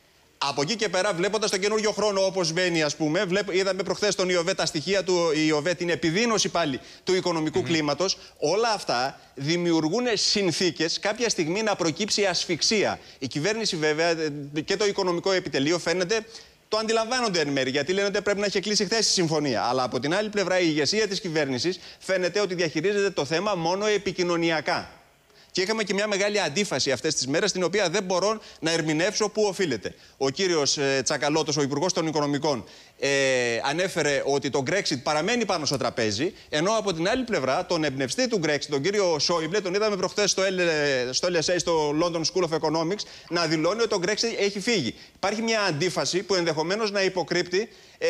Από εκεί και πέρα, βλέποντας τον καινούριο χρόνο όπως μπαίνει, ας πούμε, βλέπ, είδαμε προχθές τον ΙΟΒΕ τα στοιχεία του ΙΟΒΕ, την επιδείνωση πάλι του οικονομικού mm-hmm. κλίματος. Όλα αυτά δημιουργούν συνθήκες κάποια στιγμή να προκύψει ασφυξία. Η κυβέρνηση, βέβαια, και το οικονομικό επιτελείο φαίνεται. Το αντιλαμβάνονται εν μέρει, γιατί λένε ότι πρέπει να έχει κλείσει χθες η συμφωνία. Αλλά από την άλλη πλευρά, η ηγεσία της κυβέρνησης φαίνεται ότι διαχειρίζεται το θέμα μόνο επικοινωνιακά. Και είχαμε και μια μεγάλη αντίφαση αυτές τις μέρες, την οποία δεν μπορώ να ερμηνεύσω πού οφείλεται. Ο κύριος ε, Τσακαλώτος, ο Υπουργός των Οικονομικών, ε, ανέφερε ότι το Brexit παραμένει πάνω στο τραπέζι, ενώ από την άλλη πλευρά τον εμπνευστή του Brexit, τον κύριο Σόιμπλε, τον είδαμε προχθές στο, στο ελ ες έι, στο London School of Economics, να δηλώνει ότι το Brexit έχει φύγει. Υπάρχει μια αντίφαση που ενδεχομένως να υποκρύπτει ε,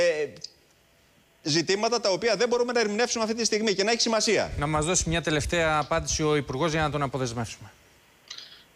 ζητήματα τα οποία δεν μπορούμε να ερμηνεύσουμε αυτή τη στιγμή και να έχει σημασία. Να μας δώσει μια τελευταία απάντηση ο Υπουργός για να τον αποδεσμεύσουμε.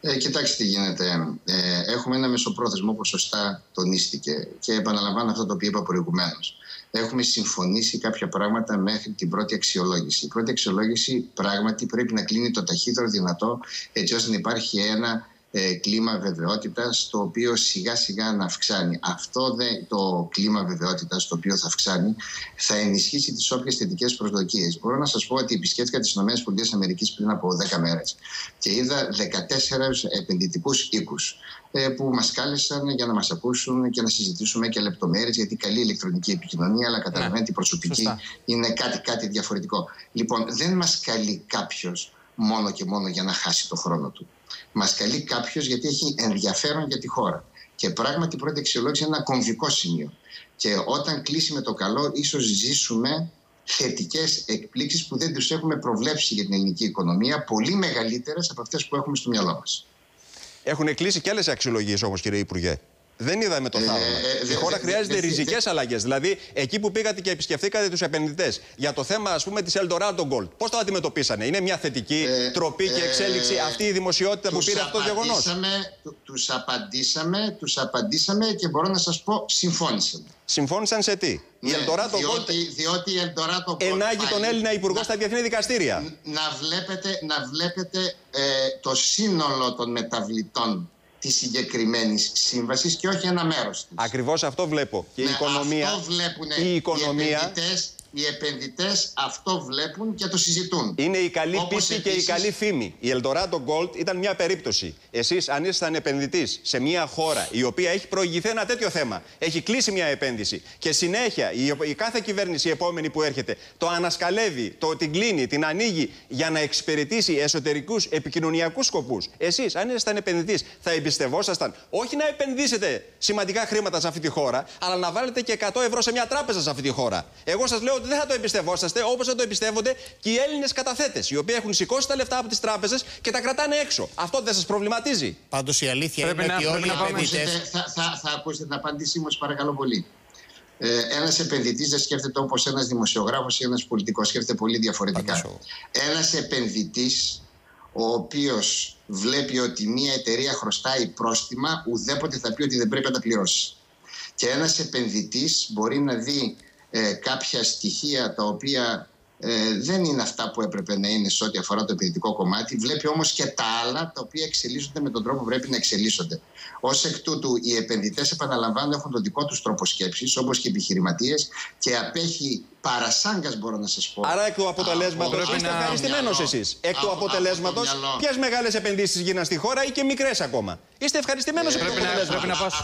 Ε, κοιτάξτε τι γίνεται. Ε, έχουμε ένα μεσοπρόθεσμο, όπως σωστά τονίστηκε, και επαναλαμβάνω αυτό το οποίο είπα προηγουμένως. Έχουμε συμφωνήσει κάποια πράγματα μέχρι την πρώτη αξιολόγηση. Η πρώτη αξιολόγηση πράγματι πρέπει να κλείνει το ταχύτερο δυνατό, έτσι ώστε να υπάρχει ένα ε, κλίμα βεβαιότητας, το οποίο σιγά σιγά να αυξάνει. Αυτό δε, το κλίμα βεβαιότητας, το οποίο θα αυξάνει, θα ενισχύσει τις όποιες θετικές προσδοκίες. Μπορώ να σας πω ότι επισκέφθηκα τις ΗΠΑ πριν από δέκα μέρες και είδα δεκατέσσερις επενδυτικούς οίκους που μας κάλεσαν για να μας ακούσουν και να συζητήσουμε και λεπτομέρειες, γιατί καλή ηλεκτρονική επικοινωνία, αλλά καταλαβαίνετε ναι. η προσωπική Σωστά. είναι κάτι, κάτι διαφορετικό. Λοιπόν, δεν μας καλεί κάποιος μόνο και μόνο για να χάσει το χρόνο του. Μας καλεί κάποιος γιατί έχει ενδιαφέρον για τη χώρα. Και πράγματι η πρώτη αξιολόγηση είναι ένα κομβικό σημείο. Και όταν κλείσει με το καλό, ίσως ζήσουμε θετικές εκπλήξεις που δεν τους έχουμε προβλέψει για την ελληνική οικονομία, πολύ μεγαλύτερες από αυτές που έχουμε στο μυαλό μας. Έχουν κλείσει και άλλες αξιολογίες όμως, κύριε Υπουργέ. Δεν είδαμε το θαύμα. Ε, ε, η χώρα δε, χρειάζεται ριζικές αλλαγές. Δηλαδή, εκεί που πήγατε και επισκεφθήκατε τους επενδυτές για το θέμα, ας πούμε, της Eldorado Gold, πώς το αντιμετωπίσανε? Είναι μια θετική ε, τροπή και εξέλιξη ε, αυτή η δημοσιότητα που πήρε αυτό το γεγονός? Τους απαντήσαμε, τους απαντήσαμε και μπορώ να σας πω, συμφώνησαν. Συμφώνησαν σε τι? Ναι, η Eldorado διότι, Gold διότι η Eldorado Gold ενάγει τον Έλληνα Υπουργό στα διεθνή δικαστήρια. Να βλέπετε, να βλέπετε ε, το σύνολο των μεταβλητών της συγκεκριμένης σύμβασης και όχι ένα μέρος της. Ακριβώς αυτό βλέπω. Και ναι, η οικονομία, αυτό βλέπουν η οικονομία, οι επενδυτές, οι επενδυτές αυτό βλέπουν και το συζητούν. Είναι η καλή Όπως πίστη επίσης... και η καλή φήμη. Η Eldorado Gold ήταν μια περίπτωση. Εσείς, αν ήσασταν επενδυτής σε μια χώρα η οποία έχει προηγηθεί ένα τέτοιο θέμα, έχει κλείσει μια επένδυση και συνέχεια η, η κάθε κυβέρνηση, η επόμενη που έρχεται, το ανασκαλεύει, το, την κλείνει, την ανοίγει για να εξυπηρετήσει εσωτερικούς επικοινωνιακούς σκοπούς. Εσείς, αν ήσασταν επενδυτής, θα εμπιστευόσασταν όχι να επενδύσετε σημαντικά χρήματα σε αυτή τη χώρα, αλλά να βάλετε και εκατό ευρώ σε μια τράπεζα σε αυτή τη χώρα? Εγώ σας λέω ότι δεν θα το εμπιστευόσαστε, όπως δεν το εμπιστεύονται και οι Έλληνες καταθέτες, οι οποίοι έχουν σηκώσει τα λεφτά από τις τράπεζες και τα κρατάνε έξω. Αυτό δεν σας προβληματίζει? Πάντως η αλήθεια πρέπει είναι να, ότι όλοι οι επενδυτές... Θα, θα, θα ακούσετε την απάντησή μου, παρακαλώ πολύ. Ε, ένας επενδυτής δεν σκέφτεται όπως ένας δημοσιογράφος ή ένας πολιτικός. Σκέφτεται πολύ διαφορετικά. Ένας επενδυτής, ο οποίος βλέπει ότι μια εταιρεία χρωστάει πρόστιμα, ουδέποτε θα πει ότι δεν πρέπει να τα πληρώσει. Και ένας επενδυτής μπορεί να δει ε, κάποια στοιχεία τα οποία ε, δεν είναι αυτά που έπρεπε να είναι σε ό,τι αφορά το επενδυτικό κομμάτι. Βλέπει όμως και τα άλλα τα οποία εξελίσσονται με τον τρόπο που πρέπει να εξελίσσονται. Ως εκ τούτου, οι επενδυτές, επαναλαμβάνω, έχουν τον δικό τους τρόπο σκέψης, όπως και οι επιχειρηματίες, και απέχει παρασάγκας, μπορώ να σας πω. Άρα, εκ του αποτελέσματος, είστε να... ευχαριστημένος εσείς. Εκ του αποτελέσματος, ποιες μεγάλες επενδύσεις γίναν στη χώρα ή και μικρές ακόμα? Είστε ευχαριστημένος? Ε, εκ του αποτελέσματος?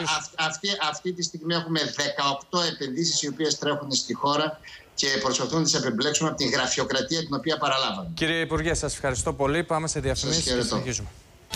Αυτή, αυτή τη στιγμή έχουμε δεκαοκτώ επενδύσεις οι οποίες τρέχουν στη χώρα και προσπαθούν να τις απεμπλέξουμε από την γραφειοκρατία την οποία παραλάβαμε. Κύριε Υπουργέ, σας ευχαριστώ πολύ. Πάμε σε διαφημίσεις και συνεχίζουμε.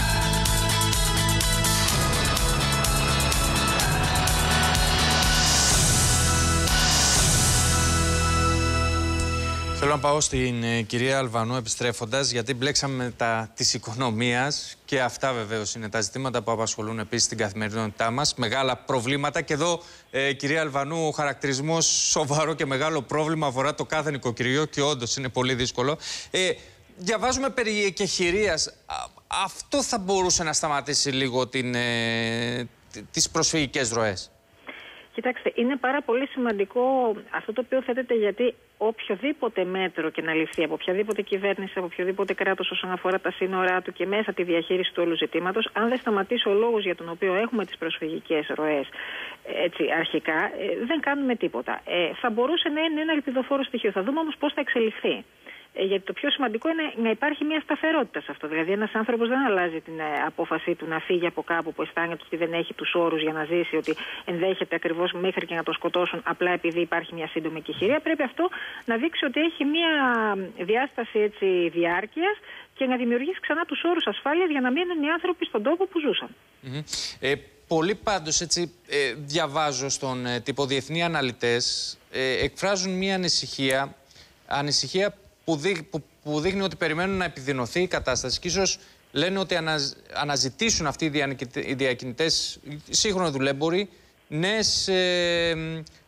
Θέλω να πάω στην ε, κυρία Αλβανού επιστρέφοντας, γιατί μπλέξαμε τα της οικονομίας και αυτά βεβαίως είναι τα ζητήματα που απασχολούν επίσης την καθημερινότητά μας. Μεγάλα προβλήματα και εδώ, ε, κυρία Αλβανού, ο χαρακτηρισμός σοβαρό και μεγάλο πρόβλημα αφορά το κάθε νοικοκυριό και όντως είναι πολύ δύσκολο. Ε, διαβάζουμε περί εκεχηρίας. Αυτό θα μπορούσε να σταματήσει λίγο την, ε, τις προσφυγικές ροές? Κοιτάξτε, είναι πάρα πολύ σημαντικό αυτό το οποίο θέτεται, γιατί οποιοδήποτε μέτρο και να ληφθεί από οποιαδήποτε κυβέρνηση, από οποιοδήποτε κράτος όσον αφορά τα σύνορά του και μέσα τη διαχείριση του όλου ζητήματος, αν δεν σταματήσει ο λόγος για τον οποίο έχουμε τις προσφυγικές ροές έτσι, αρχικά, δεν κάνουμε τίποτα. Ε, θα μπορούσε να είναι ένα ελπιδοφόρο στοιχείο. Θα δούμε όμως πώς θα εξελιχθεί. Ε, γιατί το πιο σημαντικό είναι να υπάρχει μια σταθερότητα σε αυτό. Δηλαδή, ένας άνθρωπος δεν αλλάζει την ε, απόφασή του να φύγει από κάπου που αισθάνεται ότι δεν έχει τους όρους για να ζήσει, ότι ενδέχεται ακριβώς μέχρι και να το σκοτώσουν απλά επειδή υπάρχει μια σύντομη εκεχηρία. Πρέπει αυτό να δείξει ότι έχει μια διάσταση έτσι, διάρκειας και να δημιουργήσει ξανά τους όρους ασφάλειας για να μείνουν οι άνθρωποι στον τόπο που ζούσαν. Mm-hmm. ε, πολλοί πάντως έτσι, ε, διαβάζω στον ε, τύπο, διεθνεί αναλυτές ε, εκφράζουν μια ανησυχία, ανησυχία Που, δει, που, που δείχνει ότι περιμένουν να επιδεινωθεί η κατάσταση και ίσως λένε ότι αναζ, αναζητήσουν αυτοί οι, οι διακινητές, οι σύγχρονοι δουλέμποροι, νέες ε,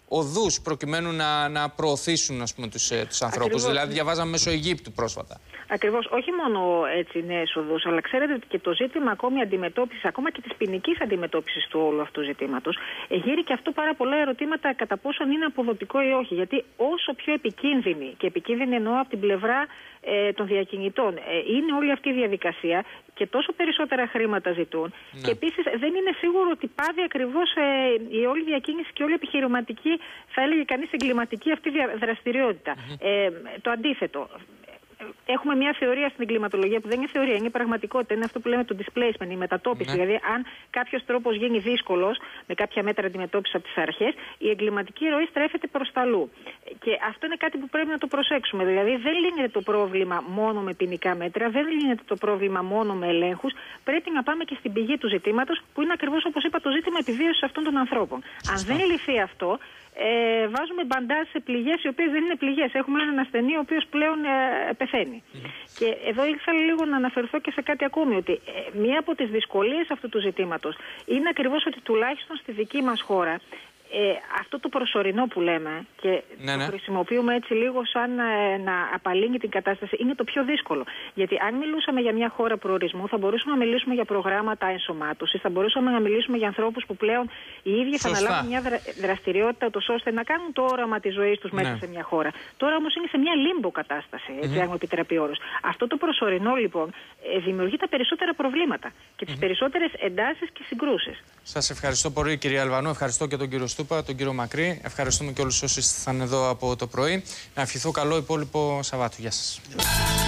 οδούς προκειμένου να, να προωθήσουν, ας πούμε, τους, τους ανθρώπους. Δηλαδή, διαβάζαμε μέσω Αιγύπτου πρόσφατα. Ακριβώς. Όχι μόνο έτσι νέες οδούς, αλλά ξέρετε ότι και το ζήτημα ακόμη αντιμετώπισης, ακόμα και της ποινικής αντιμετώπισης του όλου αυτού ζητήματος, γύρει και αυτό πάρα πολλά ερωτήματα κατά πόσον είναι αποδοτικό ή όχι. Γιατί όσο πιο επικίνδυνη, και επικίνδυνη εννοώ από την πλευρά ε, των διακινητών, ε, είναι όλη αυτή η διαδικασία και τόσο περισσότερα χρήματα ζητούν. Ναι. Και επίσης δεν είναι σίγουρο ότι πάβει ακριβώς ε, η όλη διακίνηση και όλη η επιχειρηματική, θα έλεγε κανείς, εγκληματική αυτή δραστηριότητα. Mm-hmm. ε, το αντίθετο. Έχουμε μια θεωρία στην εγκληματολογία που δεν είναι θεωρία, είναι πραγματικότητα. Είναι αυτό που λέμε το displacement, η μετατόπιση. Ναι. Δηλαδή, αν κάποιο τρόπο γίνει δύσκολο, με κάποια μέτρα αντιμετώπιση από τις αρχές, η εγκληματική ροή στρέφεται προς τα αλλού. Και αυτό είναι κάτι που πρέπει να το προσέξουμε. Δηλαδή, δεν λύνεται το πρόβλημα μόνο με ποινικά μέτρα, δεν λύνεται το πρόβλημα μόνο με ελέγχους. Πρέπει να πάμε και στην πηγή του ζητήματος, που είναι ακριβώς, όπως είπα, το ζήτημα επιβίωσης αυτών των ανθρώπων. Σωστά. Αν δεν λυθεί αυτό, Ε, βάζουμε μπαντάζ σε πληγές οι οποίες δεν είναι πληγές. Έχουμε έναν ασθενή ο οποίος πλέον ε, πεθαίνει. Mm. Και εδώ ήθελα λίγο να αναφερθώ και σε κάτι ακόμη, ότι ε, μία από τις δυσκολίες αυτού του ζητήματος είναι ακριβώς ότι τουλάχιστον στη δική μας χώρα Ε, αυτό το προσωρινό που λέμε και ναι, ναι. το χρησιμοποιούμε έτσι λίγο σαν ε, να απαλύνει την κατάσταση, είναι το πιο δύσκολο. Γιατί αν μιλούσαμε για μια χώρα προορισμού, θα μπορούσαμε να μιλήσουμε για προγράμματα ενσωμάτωσης, θα μπορούσαμε να μιλήσουμε για ανθρώπους που πλέον οι ίδιοι θα αναλάβουν μια δρα, δραστηριότητα ώστε να κάνουν το όραμα της ζωής τους μέσα ναι. σε μια χώρα. Τώρα όμως είναι σε μια λίμπο κατάσταση, έτσι, mm-hmm. αν μου επιτρέπει όρος. Αυτό το προσωρινό λοιπόν ε, δημιουργεί τα περισσότερα προβλήματα και τις mm-hmm. περισσότερες εντάσεις και συγκρούσεις. Σας ευχαριστώ πολύ, κυρία Αλβανού. Ευχαριστώ και τον κύριο Στούπα, τον κύριο Μακρύ. Ευχαριστούμε και όλους όσοι ήρθαν εδώ από το πρωί. Να ευχηθώ καλό υπόλοιπο Σαββάτου. Γεια σας.